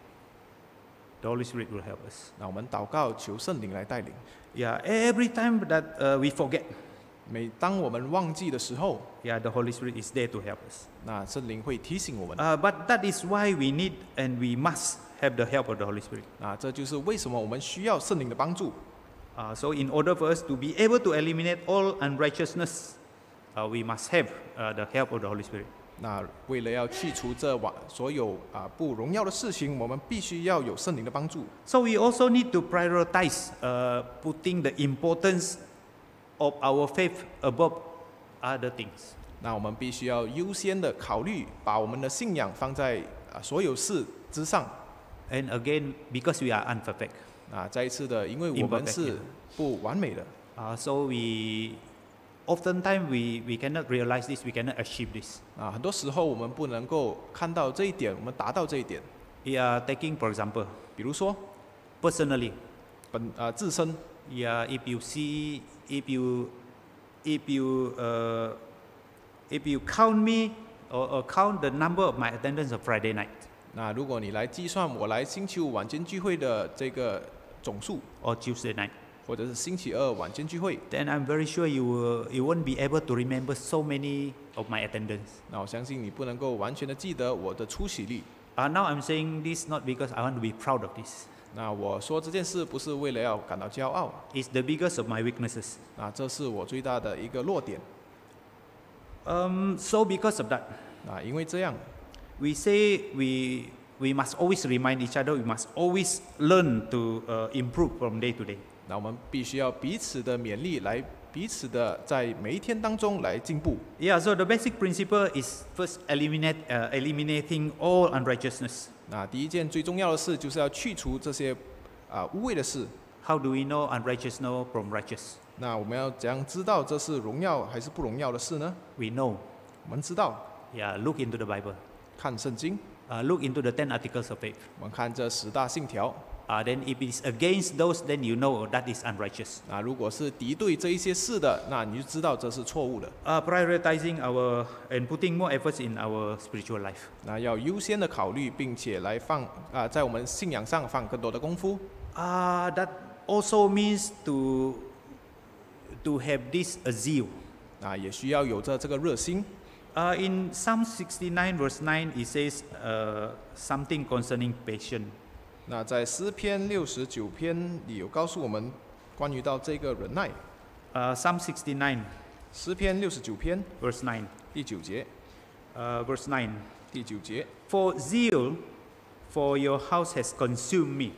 the Holy Spirit will help us. 那我们祷告，求圣灵来带领。 Yeah, every time that we forget, 每当我们忘记的时候， yeah, the Holy Spirit is there to help us. 那圣灵会提醒我们。 But that is why we need and we must have the help of the Holy Spirit. 那这就是为什么我们需要圣灵的帮助。 So in order for us to be able to eliminate all unrighteousness, we must have the help of the Holy Spirit. 那为了要去除这所有不荣耀的事情，我们必须要有圣灵的帮助。 So we also need to prioritize putting the importance of our faith above other things. 那我们必须要优先的考虑，把我们的信仰放在所有事之上。 And again, because we are imperfect, 再一次的，因为我们是不完美的， so oftentimes we cannot realize this, we cannot achieve this. 很多时候我们不能够看到这一点，我们达到这一点。 Taking for example, 比如说 personally, 自身， if you count me or count the number of my attendance of Friday night, 那如果你来计算我来星期五晚间聚会的这个总数， or Tuesday night, 或者是星期二晚间聚会， then I'm very sure you won't be able to remember so many of my attendance. 那我相信你不能够完全的记得我的出席率。 Now I'm saying this not because I want to be proud of this. 那我说这件事不是为了要感到骄傲， It's the biggest of my weaknesses. 这是我最大的一个弱点。 So because of that, 因为这样， we say we must always remind each other, we must always learn to improve from day to day. 那我们必须要彼此的勉励，来彼此的在每一天当中来进步。 Yeah, so the basic principle is first eliminating all unrighteousness. 那第一件最重要的事就是要去除这些污秽的事。 How do we know unrighteous from righteous? 那我们要怎样知道这是荣耀还是不荣耀的事呢？ We know. 我们知道， Yeah, look into the Bible. 看圣经， Look into the 10 articles of faith. 我们看这10大信条。 Then if it is against those, then you know that is unrighteous. 如果是敌对这一些事的，那你就知道这是错误的。 Prioritizing our and putting more efforts in our spiritual life. 那要优先的考虑，并且来在我们信仰上放更多的功夫。 That also means to have this zeal. 也需要有着这个热心。 In Psalm 69 verse 9, it says something concerning patience. 那在诗篇69篇里有告诉我们关于到这个忍耐。 Psalm 69, 诗篇69篇 verse 9. 第9节， Verse 9. 第9节， For zeal for your house has consumed me.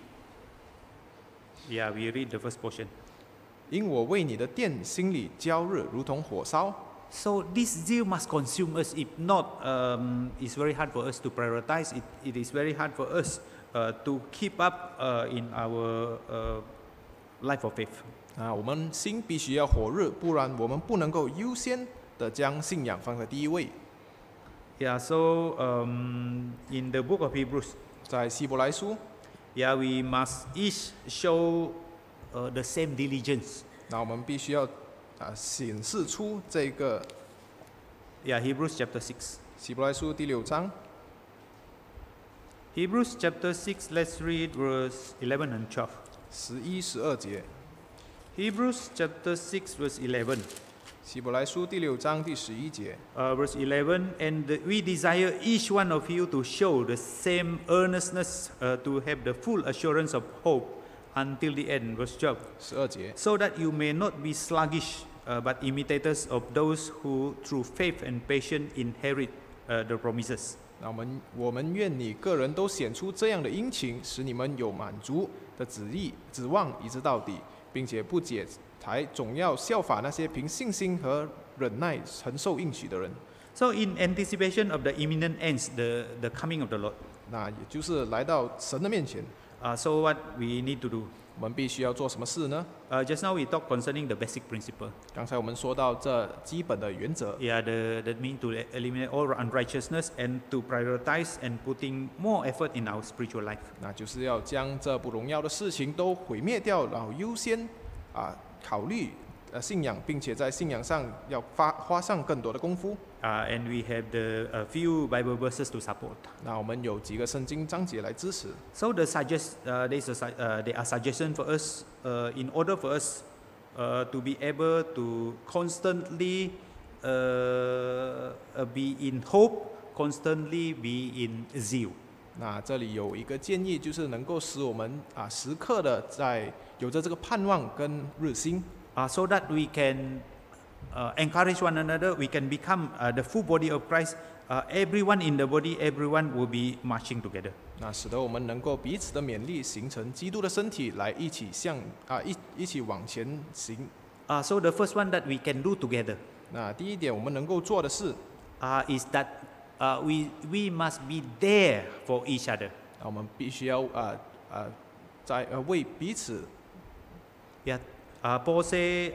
Yeah, we read the first portion. 因我为你的殿心里焦热，如同火烧。 So this zeal must consume us. If not, it's very hard for us to prioritize. It is very hard for us to keep up in our life of faith. 我们心必须要火热，不然我们不能够优先的将信仰放在第一位。 Yeah, so in the book of Hebrews, 在希伯来书， yeah, we must each show the same diligence. 我们必须要显示出这个 Yeah, Hebrews chapter 6. 希伯来书第6章。 Hebrews chapter 6, let's read verse 11 and 12. 11、12节。 Hebrews chapter 6, verse 11. 希伯来书第6章第11节。 Verse 11, and we desire each one of you to show the same earnestness to have the full assurance of hope until the end. Verse 12. 12节。 So that you may not be sluggish, but imitators of those who through faith and patience inherit the promises. 那我们愿你个人都显出这样的殷勤，使你们有满足的指望一直到底，并且不解财，总要效法那些凭信心和忍耐承受应许的人。 So in anticipation of the imminent ends, the coming of the Lord. 那也就是来到神的面前， So what we need to do? 我们必须要做什么事呢？ Just now we talked concerning the basic principle. 刚才我们说到这基本的原则， Yeah, that means to eliminate all unrighteousness and to prioritize and putting more effort in our spiritual life. 那就是要将这不荣耀的事情都毁灭掉，然后优先考虑信仰，并且在信仰上要花上更多的功夫。 And we have a few Bible verses to support. 那我们有几个圣经章节来支持。 So there are suggestions for us in order for us to be able to constantly be in hope, constantly be in zeal. 那这里有一个建议，就是能够使我们时刻的在有着这个盼望跟热心， So that we can encourage one another, we can become the full body of Christ. Everyone in the body, everyone will be marching together. 那使得我们能够彼此的勉励，形成基督的身体，来一起一起往前行。 So the first one that we can do together 那第一点，我们能够做的是， is that we must be there for each other. 我们必须要在为彼此。 Yeah, Paul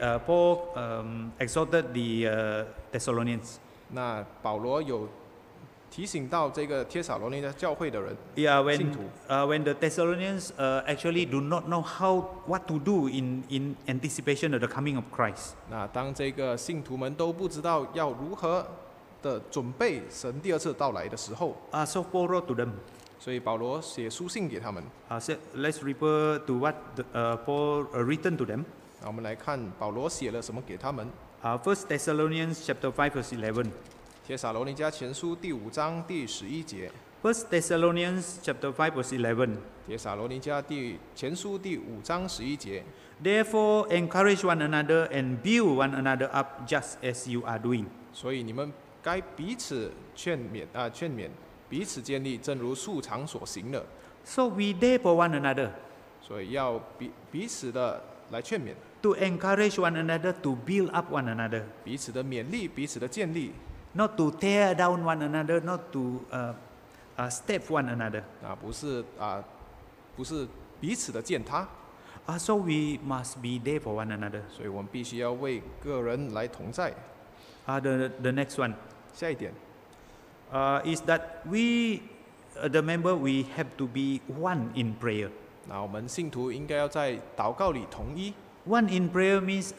exhorted the Thessalonians. 那保羅有提醒到这个帖撒羅尼迦教会的人， Yeah, 信徒。 when the Thessalonians actually do not know what to do in anticipation of the coming of Christ. 那当这个信徒们都不知道要如何的准备神第二次到来的时候， So Paul wrote to them. 所以保羅寫書信給他們。 Let's refer to what Paul written to them. 那我們來看保羅寫了什麼給他們。 1 Thessalonians chapter 5 verse 11. 帖撒羅尼迦前書第5章第11節。 1 Thessalonians chapter 5 verse 11. 帖撒羅尼迦前書第5章11節。 Therefore encourage one another and build one another up just as you are doing. 所以你們該彼此勸勉，彼此建立，正如素常所行的。 So we there for one another. 所以要彼此的來勸勉， To encourage one another, to build up one another. 彼此的勉勵，彼此的建立， Not to tear down one another, not to step one another. 不是彼此的践踏。 So we must be there for one another. 所以我們必須要為個人來同在。 The next one 下一點， is that we, the member, we have to be one in prayer. 那我們信徒應該要在禱告裡統一。 One in prayer means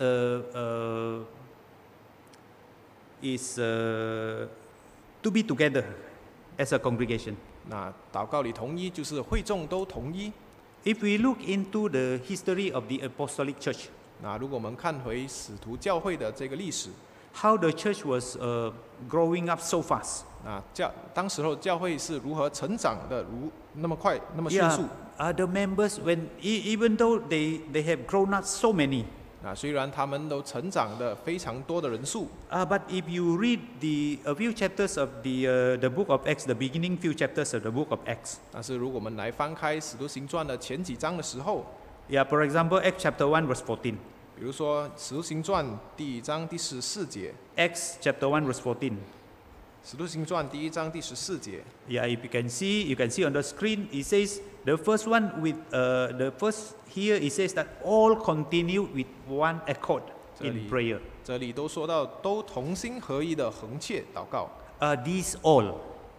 to be together as a congregation. 那禱告裡統一就是會眾都統一。 If we look into the history of the Apostolic Church, 那如果我們看回使徒教會的這個歷史， how the church was growing up so fast. 那當時候教會是如何成長的那麼快那麼迅速。 The members, even though they have grown up so many, 那雖然他們都成長的非常多的人數， but if you read a few chapters of the book of Acts, the beginning few chapters of the book of Acts, 但是如果我們來翻開使徒行傳的前幾章的時候， for example, Acts chapter 1 verse 14. 比如說使徒行傳第1章第14節， Acts chapter 1 verse 14. 使徒行傳第1章第14節。 If you can see on the screen, it says the first one with the first here it says that all continue with one accord in prayer. 這裡都說到都同心合一的恆切禱告。 These all,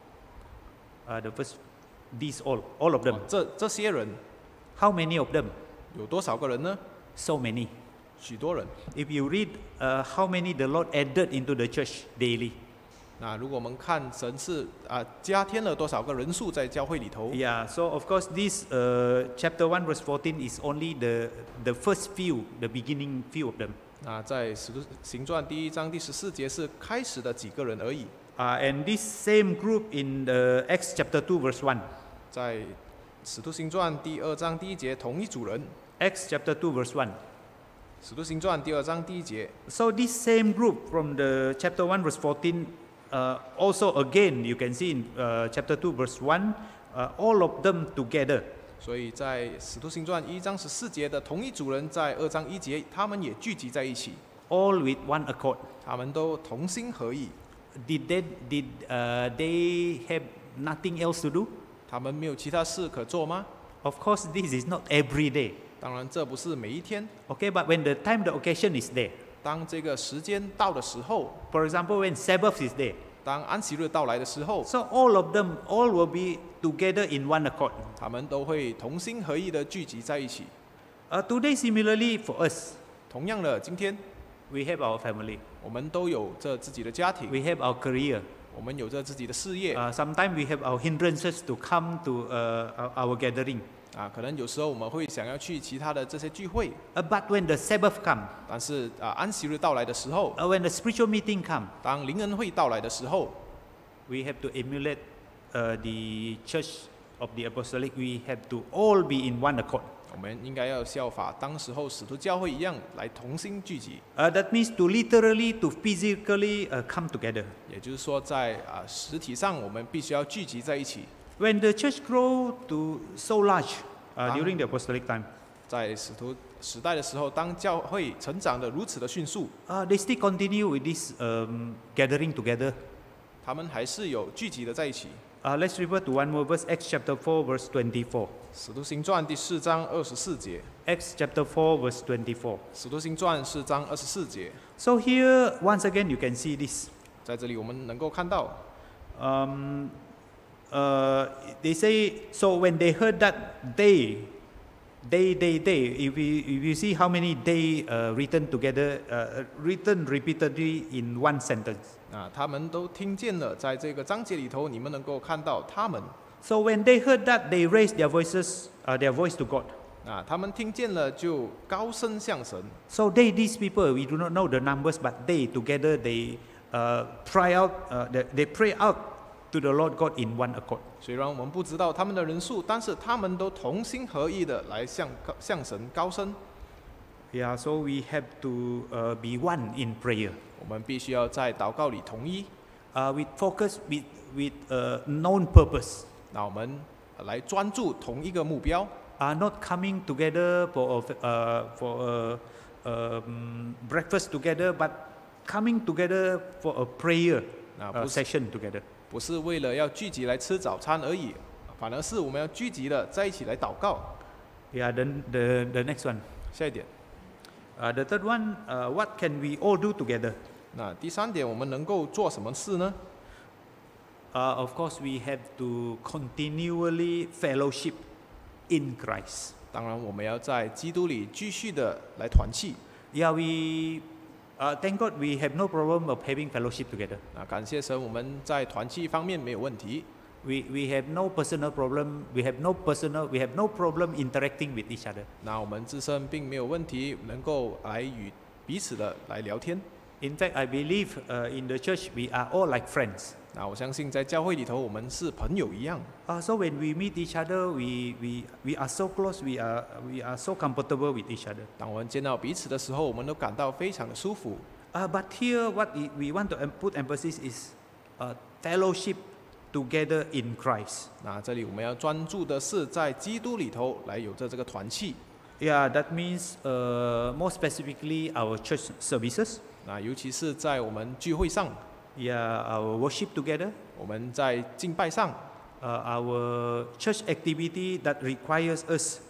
the first, these all of them. 這些人 How many of them? 有多少個人呢？ So many. 許多人。 If you read how many the Lord added into the church daily. 那如果我們看神是加添了多少個人數在教會裡頭。 So of course this chapter 1 verse 14 is only the first few, the beginning few of them. 那在使徒行傳第1章第14節是開始的幾個人而已。 And this same group in the Acts chapter 2 verse 1. 在使徒行傳第2章第1節同一組人。 Acts chapter 2 verse 1. 使徒行傳第2章第1節。 So this same group from the chapter 1 verse 14, also again you can see in chapter 2 verse 1, all of them together. 所以在使徒行傳1章14節的同一組人，在2章1節，他們也聚集在一起。 All with one accord. 他們都同心合意。 Did they have nothing else to do? 他們沒有其他事可做嗎？ Of course, this is not every day. 當然，這不是每一天。 Okay, but when the time, the occasion is there. 當這個時間到的時候， For example, when Sabbath is there. 當安息日到來的時候， So all of them, all will be together in one accord. 他們都會同心合意的聚集在一起。 Today, similarly for us, 同樣的，今天 we have our family. 我們都有着自己的家庭， We have our career. 我們有着自己的事業。 Sometimes we have our hindrances to come to our gathering. 可能有时候我们会想要去其他的这些聚会， But when the Sabbath come, 但是安息日到来的时候， when the spiritual meeting come, 当灵恩会到来的时候， we have to emulate the church of the apostolic. We have to all be in one accord. 我们应该要效法当时候使徒教会一样，来同心聚集。 That means to literally, to physically come together. 也就是说，在实体上，我们必须要聚集在一起。 When the church grow to so large during the apostolic time, 在使徒时代的时候，当教会成长的如此的迅速， they still continue with this gathering together. 他们还是有聚集的在一起。 Let's refer to one more verse, Acts chapter 4, verse 24. 使徒行传第4章24节， Acts chapter 4, verse 24. 使徒行传4章24节， So here, once again, you can see this. 在这里我们能够看到， They say, so when they heard that they, if you see how many they written together, written repeatedly in one sentence. 他们都听见了，在这个章节里头，你们能够看到他们， So when they heard that, they raised their voice to God. 他们听见了就高声向神。 So these people, we do not know the numbers, but they together, they pray out to the Lord God in one accord. 虽然我们不知道他们的人数，但是他们都同心合意的来向神高声。 Yeah, so we have to be one in prayer. 我们必须要在祷告里统一， With focus, with known purpose. 那我们来专注同一个目标， Not coming together for breakfast together, but coming together for a prayer session together. 不是为了要聚集来吃早餐而已，反而是我们要聚集了在一起来祷告。 Yeah, then the next one. 下一点， The third one, what can we all do together? 那第3点，我们能够做什么事呢？ Of course, we have to continually fellowship in Christ. 当然，我们要在基督里继续的来团契。 Yeah, thank God we have no problem of having fellowship together. 感谢神，我们在团契方面没有问题。 We have no personal problem. We have no problem interacting with each other. 那我们自身并没有问题，能够来与彼此的来聊天。 In fact, I believe in the church we are all like friends. 那我相信在教会里头，我们是朋友一样。 So when we meet each other, we are so close. We are so comfortable with each other. 当我们见到彼此的时候，我们都感到非常的舒服。 But here, what we want to put emphasis is fellowship together in Christ. 那这里我们要专注的是在基督里头来有着这个团契。 Yeah, that means more specifically our church services. 那尤其是在我们聚会上， Yeah, our worship together. 我们在敬拜上， Our church activity that requires us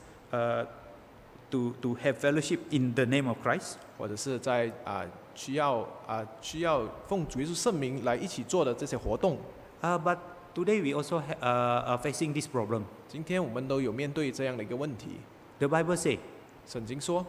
to have fellowship in the name of Christ. 或者是在需要奉主耶稣圣名来一起做的这些活动。 But today we also are facing this problem. 今天我们都有面对这样的一个问题。 The Bible says, 圣经说，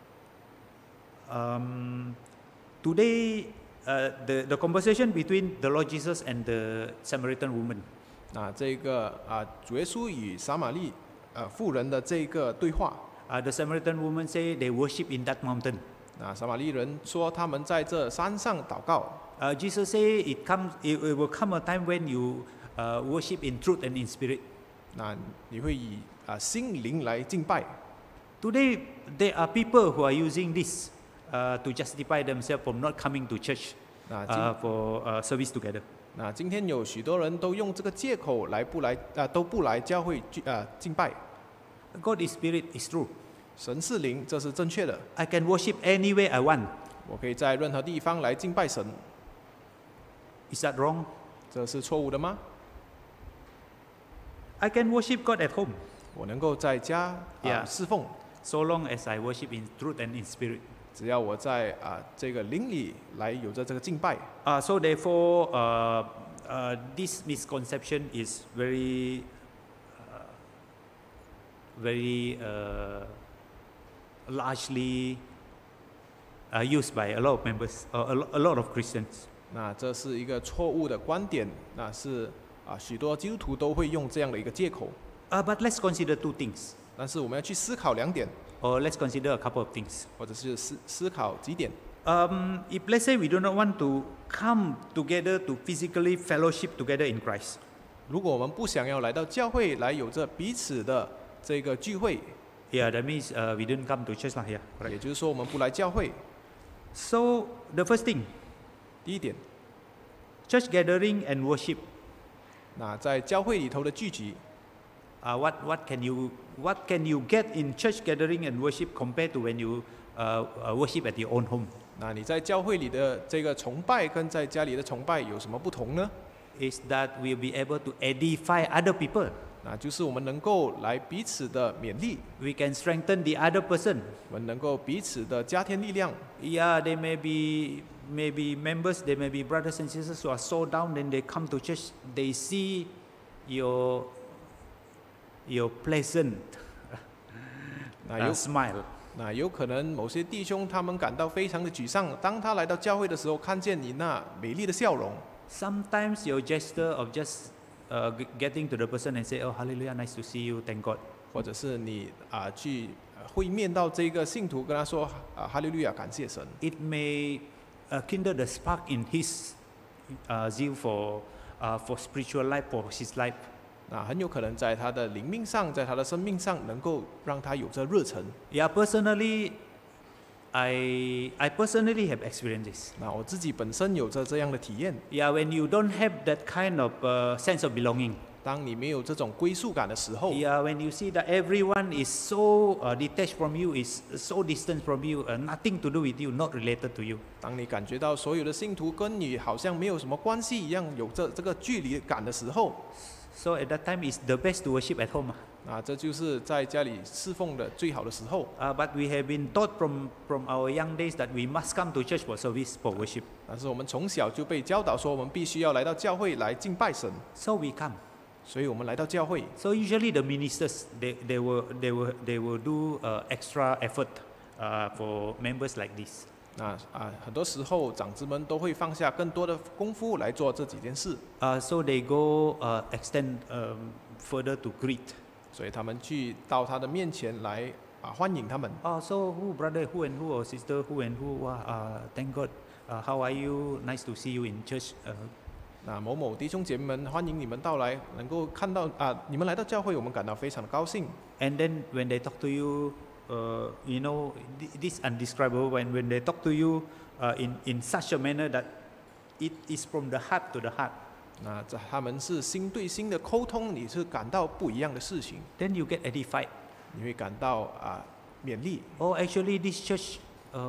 today the conversation between the Lord Jesus and the Samaritan woman. 那这个主耶稣与撒玛利妇人的这个对话， The Samaritan woman say they worship in that mountain. 那撒玛利人说他们在这山上祷告。 Jesus say it will come a time when you worship in truth and in spirit. 那你会以心灵来敬拜。 Today there are people who are using this to justify themselves from not coming to church for service together. 那今天有许多人都用这个借口都不来教会敬拜。 God is spirit, is true. 神是灵，这是正确的。 I can worship anywhere I want. 我可以在任何地方来敬拜神， Is that wrong? 这是错误的吗？ I can worship God at home, 我能够在家侍奉， so long as I worship in truth and in spirit. 只要我在这个灵里来有着这个敬拜。 So therefore, this misconception is very largely used by a lot of members, a lot of Christians. 那这是一个错误的观点，那是许多基督徒都会用这样的一个借口。 But let's consider two things. 但是我们要去思考2点， or let's consider a couple of things. 或者是思考几点。 If let's say we do not want to come together to physically fellowship together in Christ, 如果我们不想要来到教会来有着彼此的这个聚会， yeah, that means we didn't come to church lah, yeah, 也 correct. 就是说我们不来教会。 So the first thing, 第一点， church gathering and worship. 那在教会里头的聚集， What can you get in church gathering and worship compared to when you worship at your own home? 那你在教会里的这个崇拜跟在家里的崇拜有什么不同呢？ Is that we'll be able to edify other people. 那就是我们能够来彼此的勉励， We can strengthen the other person. 我们能够彼此的加添力量。 Yeah, they may be members, they may be brothers and sisters who are so down, then they come to church, they see your pleasant 那 smile. 那有可能某些弟兄他们感到非常的沮丧，当他来到教会的时候，看见你那美丽的笑容， Sometimes your gesture of just getting to the person and say, "Oh, hallelujah, nice to see you, thank God." 或者是你去会面到这个信徒，跟他说哈利路亚，感谢神， It may kindle the spark in his zeal for spiritual life, for his life. 那很有可能在他的灵命上，在他的生命上，能够让他有着热忱。 Yeah, personally, I personally have experienced this. 那我自己本身有着这样的体验， Yeah, when you don't have that kind of sense of belonging. 当你没有这种归属感的时候， Yeah, when you see that everyone is so detached from you, is so distant from you, nothing to do with you, not related to you. 当你感觉到所有的信徒跟你好像没有什么关系一样，有着这个距离感的时候， So at that time, it's the best to worship at home. 那这就是在家里侍奉的最好的时候。 But we have been taught from our young days that we must come to church for service, for worship. 但是我们从小就被教导说，我们必须要来到教会来敬拜神， So we come. 所以我们来到教会。 So usually the ministers they will do extra effort for members like this. 那很多时候长子们都会放下更多的功夫来做这几件事， So they go extend further to greet. 所以他们去到他的面前来欢迎他们。 So who brother, who and who, or sister, who and who, thank God. How are you? Nice to see you in church. 那某某弟兄姐妹们，欢迎你们到来，能够看到你们来到教会，我们感到非常的高兴。 And then when they talk to you, you know, this undescribable. When they talk to you in such a manner that it is from the heart to the heart. 那他们是心对心的沟通，你是感到不一样的事情， Then you get edified. 你会感到勉励。 Oh, actually, this church,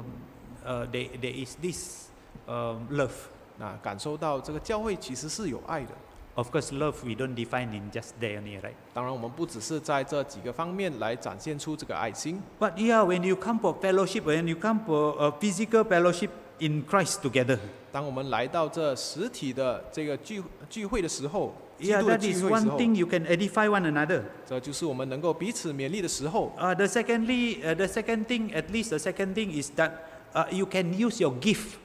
there is this love. 那感受到这个教会其实是有爱的。 Of course, love we don't define in just there only, right? 当然，我们不只是在这几个方面来展现出这个爱心。 But yeah, when you come for fellowship, when you come for a physical fellowship in Christ together, 当我们来到这实体的这个聚会的时候，基 yeah, 督的 that 聚 is 会的时 one 候， thing you can edify one another. 这就是我们能够彼此勉励的时候。 The second thing is that you can use your gift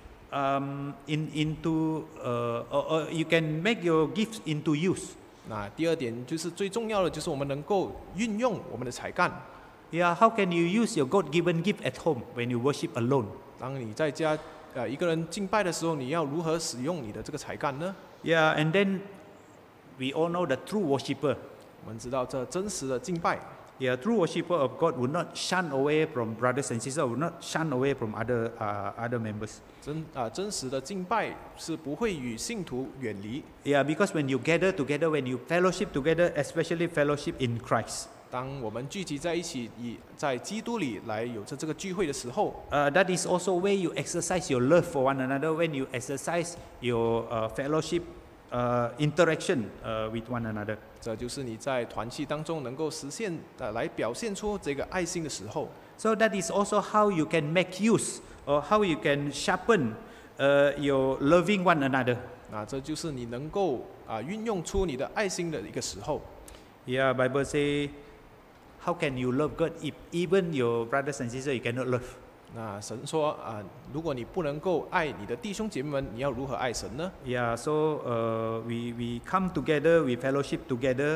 into or you can make your gifts into use. 那第二点就是最重要的，就是我们能够运用我们的才干。 Yeah, how can you use your God-given gift at home when you worship alone? 当你在家一个人敬拜的时候，你要如何使用你的这个才干呢？ Yeah, and then we all know the true worshipper. 我们知道这真实的敬拜， Yeah, true worshipper of God will not shun away from brothers and sisters, will not shun away from other members. 真实的敬拜是不会与信徒远离。 Yeah, because when you gather together, when you fellowship together, especially fellowship in Christ, 当我们聚集在一起，在基督里来有着这个聚会的时候， that is also where you exercise your love for one another, when you exercise your fellowship interaction with one another. 这就是你在团契当中能够实现来表现出这个爱心的时候。 So that is also how you can make use or how you can sharpen your loving one another. 那这就是你能够运用出你的爱心的一个时候。 Yeah, Bible say, how can you love God if even your brothers and sisters you cannot love? 那神说如果你不能够爱你的弟兄姐妹们，你要如何爱神呢？ Yeah, so we come together, we fellowship together,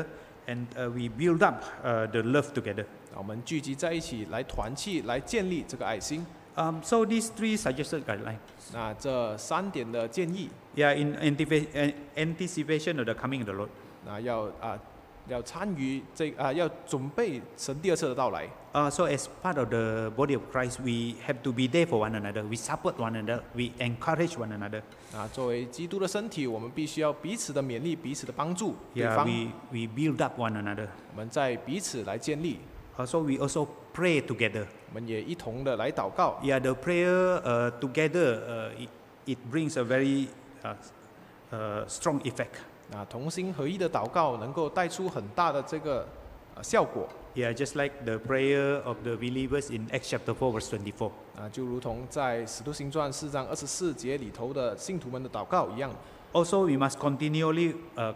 and we build up the love together. 我们聚集在一起来团契，来建立这个爱心。 So these 3 suggested guidelines. 那这3点的建议， Yeah, in anticipation of the coming of the Lord. 那要参与要准备神第二次的到来。 So as part of the body of Christ, we have to be there for one another. We support one another. We encourage one another. 作为基督的身体，我们必须要彼此的勉励，彼此的帮助对 Yeah, 方。 we build up one another. 我们在彼此来建立， So we also pray together. 我们也一同的来祷告。 Yeah, the prayer together, it brings a very strong effect. 那同心合一的祷告能够带出很大的这个效果。 Yeah, just like the prayer of the believers in Acts chapter 4, verse 24. 就如同在使徒行传4章24节里头的信徒们的祷告一样。 Also, we must continually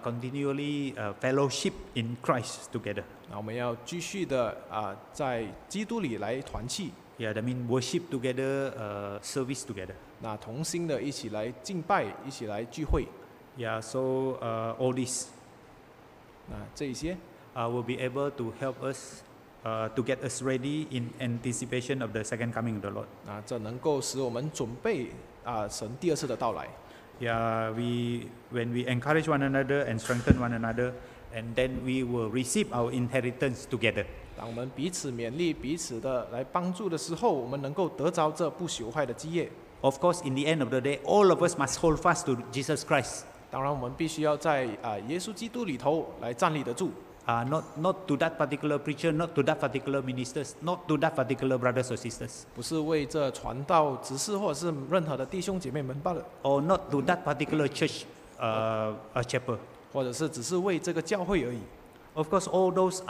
fellowship in Christ together. 我们要继续的在基督里来团契。 Yeah, that means worship together, service together. 那同心的一起来敬拜，一起来聚会。 Yeah, so all this 那这一些 will be able to help us to get us ready in anticipation of the second coming of the Lord. 那这能够使我们准备神第二次的到来。 Yeah, when we encourage one another and strengthen one another, and then we will receive our inheritance together. 当我们彼此勉励、彼此的来帮助的时候，我们能够得着这不朽坏的基业。 Of course, in the end of the day, all of us must hold fast to Jesus Christ. 当然，我们必须要在耶稣基督里头来站立得住。 Not to that particular preacher, not to that particular ministers, not to that particular brothers or sisters, 不是为这传道执事或者是任何的弟兄姐妹们罢了， or not to that particular church chapel. 或者是只是为这个教会而已。 Of course, all those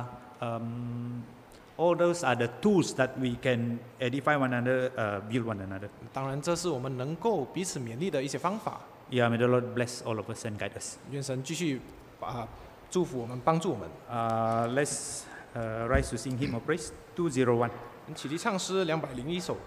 are the tools that we can edify one another, build one another. 当然，这是我们能够彼此勉励的一些方法。 Yeah, may the Lord bless all of us and guide us. 愿神继续祝福我们，帮助我们。 Let's rise to sing hymn of praise 201. 我们起立唱诗201首。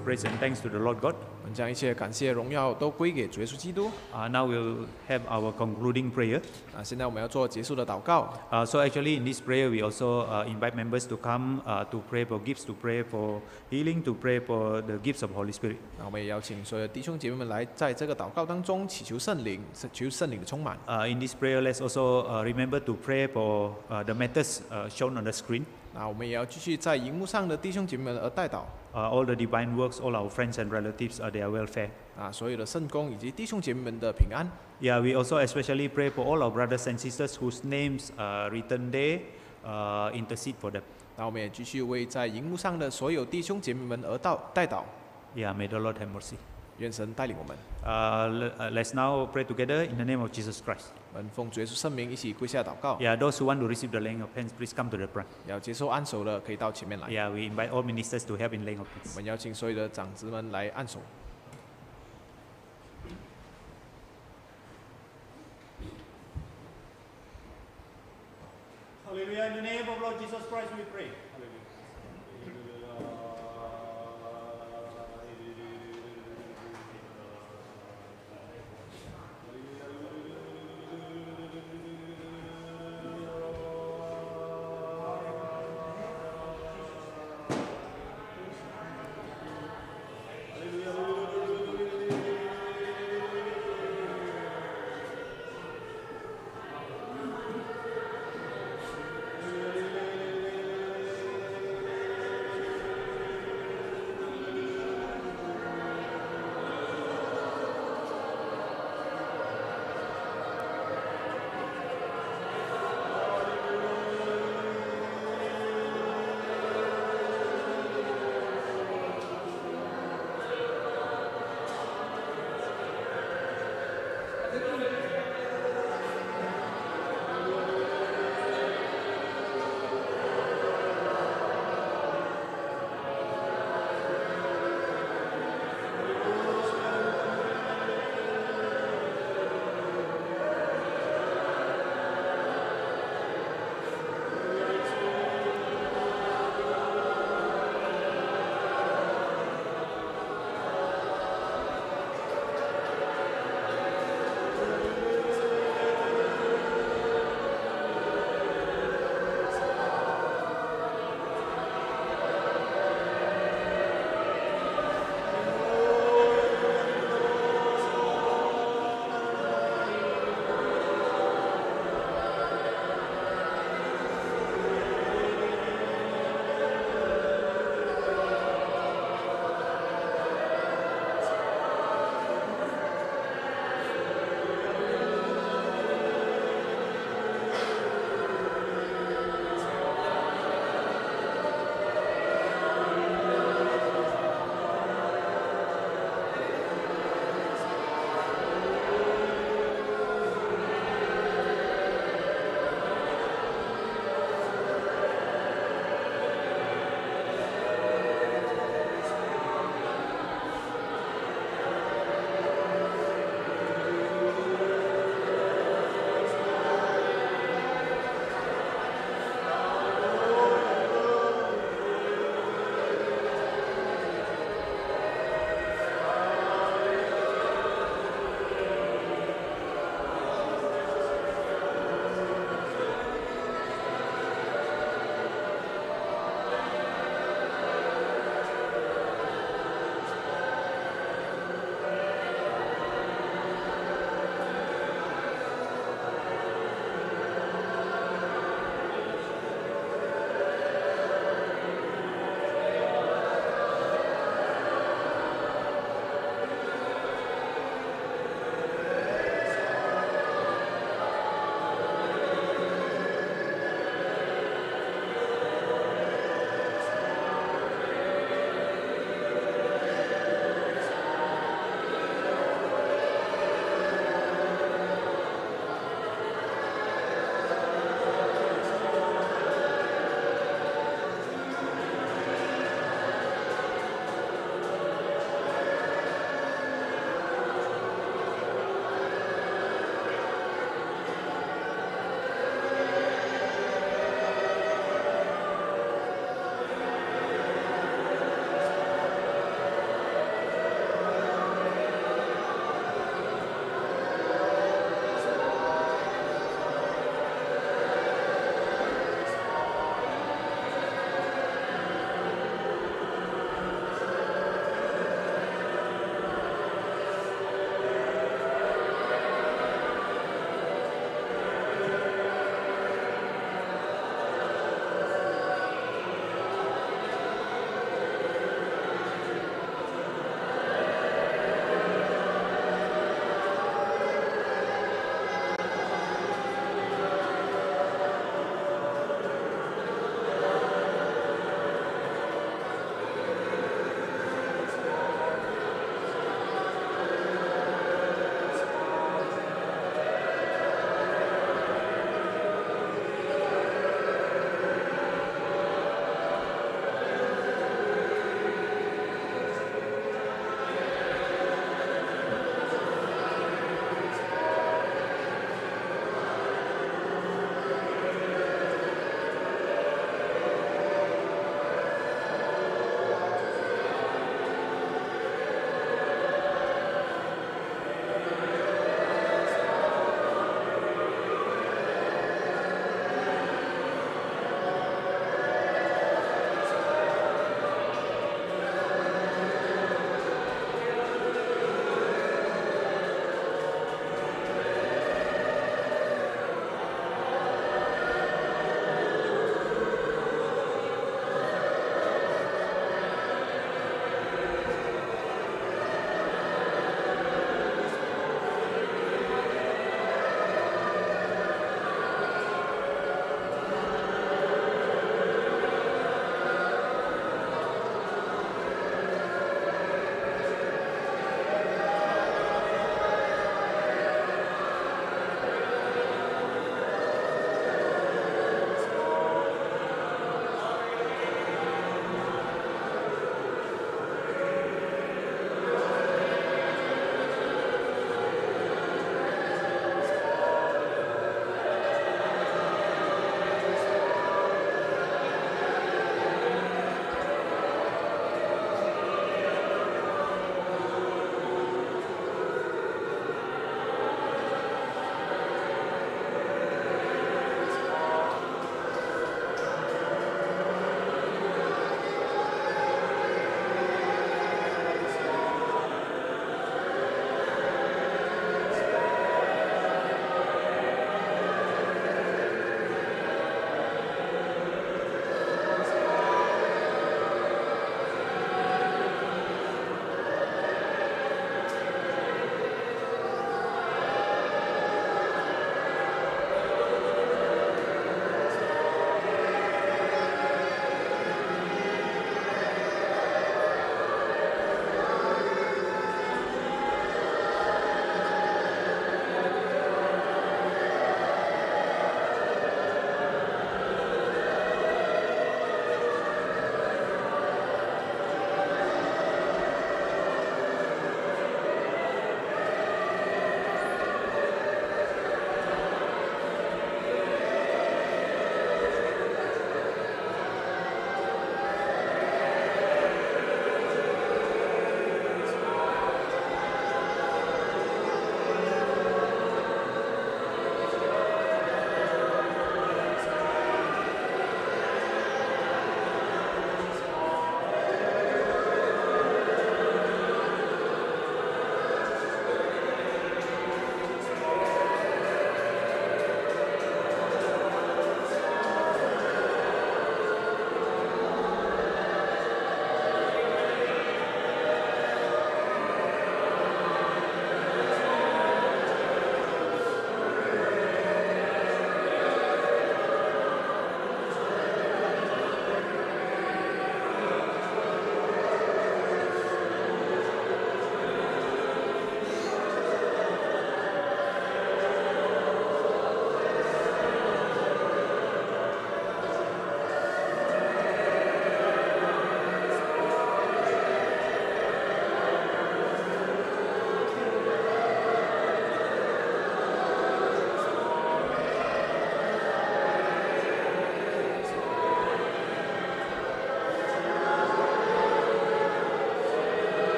praise and thanks to the Lord God. 我们将一切感谢荣耀都归给主耶稣基督。 Now we'll have our concluding prayer. 现在我们要做结束的祷告。 So actually in this prayer we also invite members to come to pray for gifts, to pray for healing, to pray for the gifts of Holy Spirit. 那我们也邀请所有弟兄姐妹们来，在这个祷告当中祈求圣灵，求圣灵的充满。 In this prayer, let's also remember to pray for the matters shown on the screen. 那我们也要继续在荧幕上的弟兄姐妹们而代祷。 All the divine works, all our friends and relatives, their welfare. 所有的圣工以及弟兄姐妹们的平安。 Yeah, we also especially pray for all our brothers and sisters whose names are written there, intercede for them. 那我们也继续为在荧幕上的所有弟兄姐妹们而代祷。 Yeah, may the Lord have mercy. 愿神带领我们。 Let's now pray together in the name of Jesus Christ. 我们奉主耶稣圣名一起跪下祷告。 Yeah, those who want to receive the laying of hands, please come to the front. 要接受按手的，可以到前面来。 Yeah, we invite all ministers to help in laying of 我 hands. 们邀请所有的长子们来按手。 Hallelujah. In the name of Lord Jesus Christ, we pray.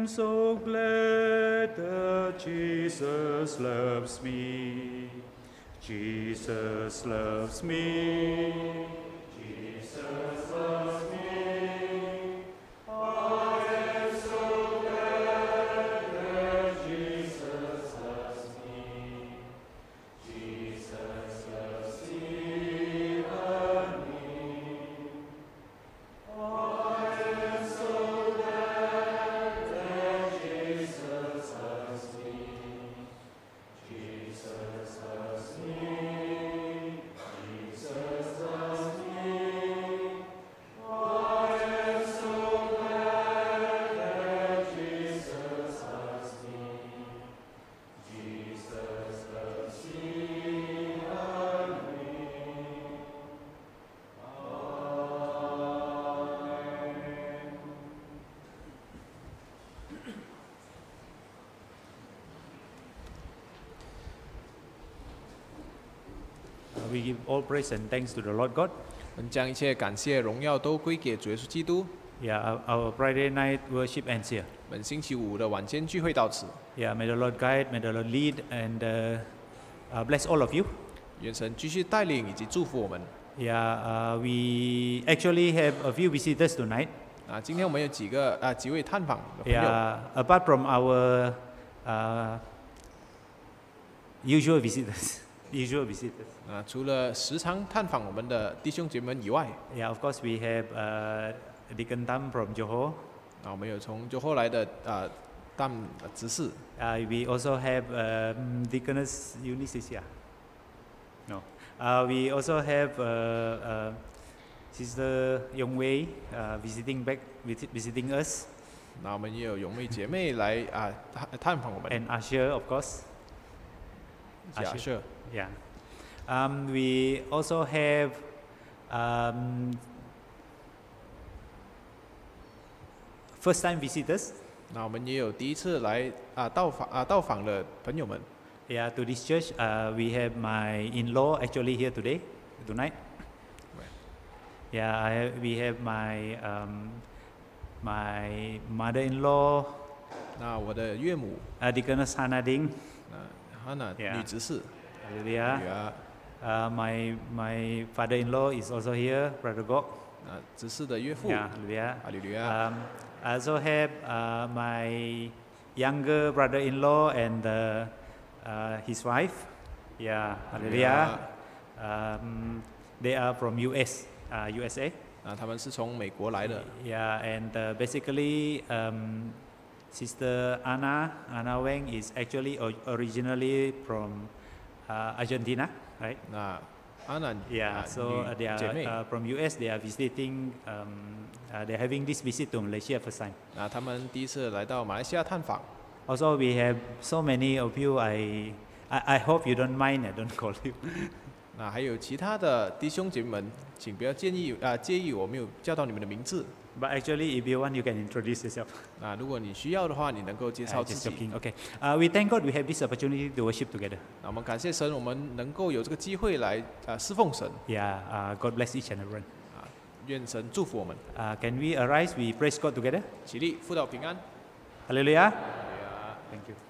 so glad that Jesus loves me. Jesus loves me. Jesus loves me. I am so glad that Jesus loves me. Jesus loves me. I am so glad that Jesus loves me. Jesus loves me. Jesus loves me. I am so glad that Jesus loves me. Jesus loves me. We give all praise and thanks to the Lord God. 我们将一切感谢荣耀都归给主耶稣基督。 Yeah, our Friday night worship ends here. 我们星期五的晚间聚会到此， Yeah, may the Lord guide, may the Lord lead, and bless all of you. 愿神继续带领以及祝福我们。 Yeah, we actually have a few visitors tonight. 今天我们有几位探访的朋友。 Yeah, apart from our usual visitors. 除了时常探访我们的弟兄姐妹们以外， Yeah, of course we have Deacon Tam from Johor. 我们有从就后来的当执事。 We also have Deaconess Eunice is here. No. We also have Sister Yong Wei visiting us. 我们也有永妹姐妹来探访我们。 And Asher, of course. Asher. Yeah. We also have first-time visitors. 我们也有第一次来到访的朋友们。 Yeah, to this church, we have my in-law actually here tonight. Yeah, we have my my mother-in-law. 我的岳母 Deaconess Hannah Ding. Hannah 女执事。 Hallelujah. My father-in-law is also here, Brother Gok. 执事的岳父。 Yeah, hallelujah. 哈利路亚。 I also have my younger brother-in-law and his wife. Yeah, hallelujah. They are from USA. 他们是从美国来的。 Yeah, and basically, Sister Anna Wang is actually originally from Argentina, right? Anna Yeah, so they are from US. They are visiting. They're having this visit to Malaysia first time. 他们第一次来到马来西亚探访。 Also, we have so many of you. I hope you don't mind. I don't call you. 还有其他的弟兄姐妹们，请不要介意我没有叫到你们的名字。 But actually, if you want, you can introduce yourself. 如果你需要的话，你能够介绍自 Just 己。 joking. Okay. We thank God we have this opportunity to worship together. 我们感谢神，我们能够有这个机会来侍奉神。 Yeah. God bless each and everyone. 愿神祝福我们。 Can we arise? We praise God together. 起立，父祷平安。 Hallelujah. Thank you.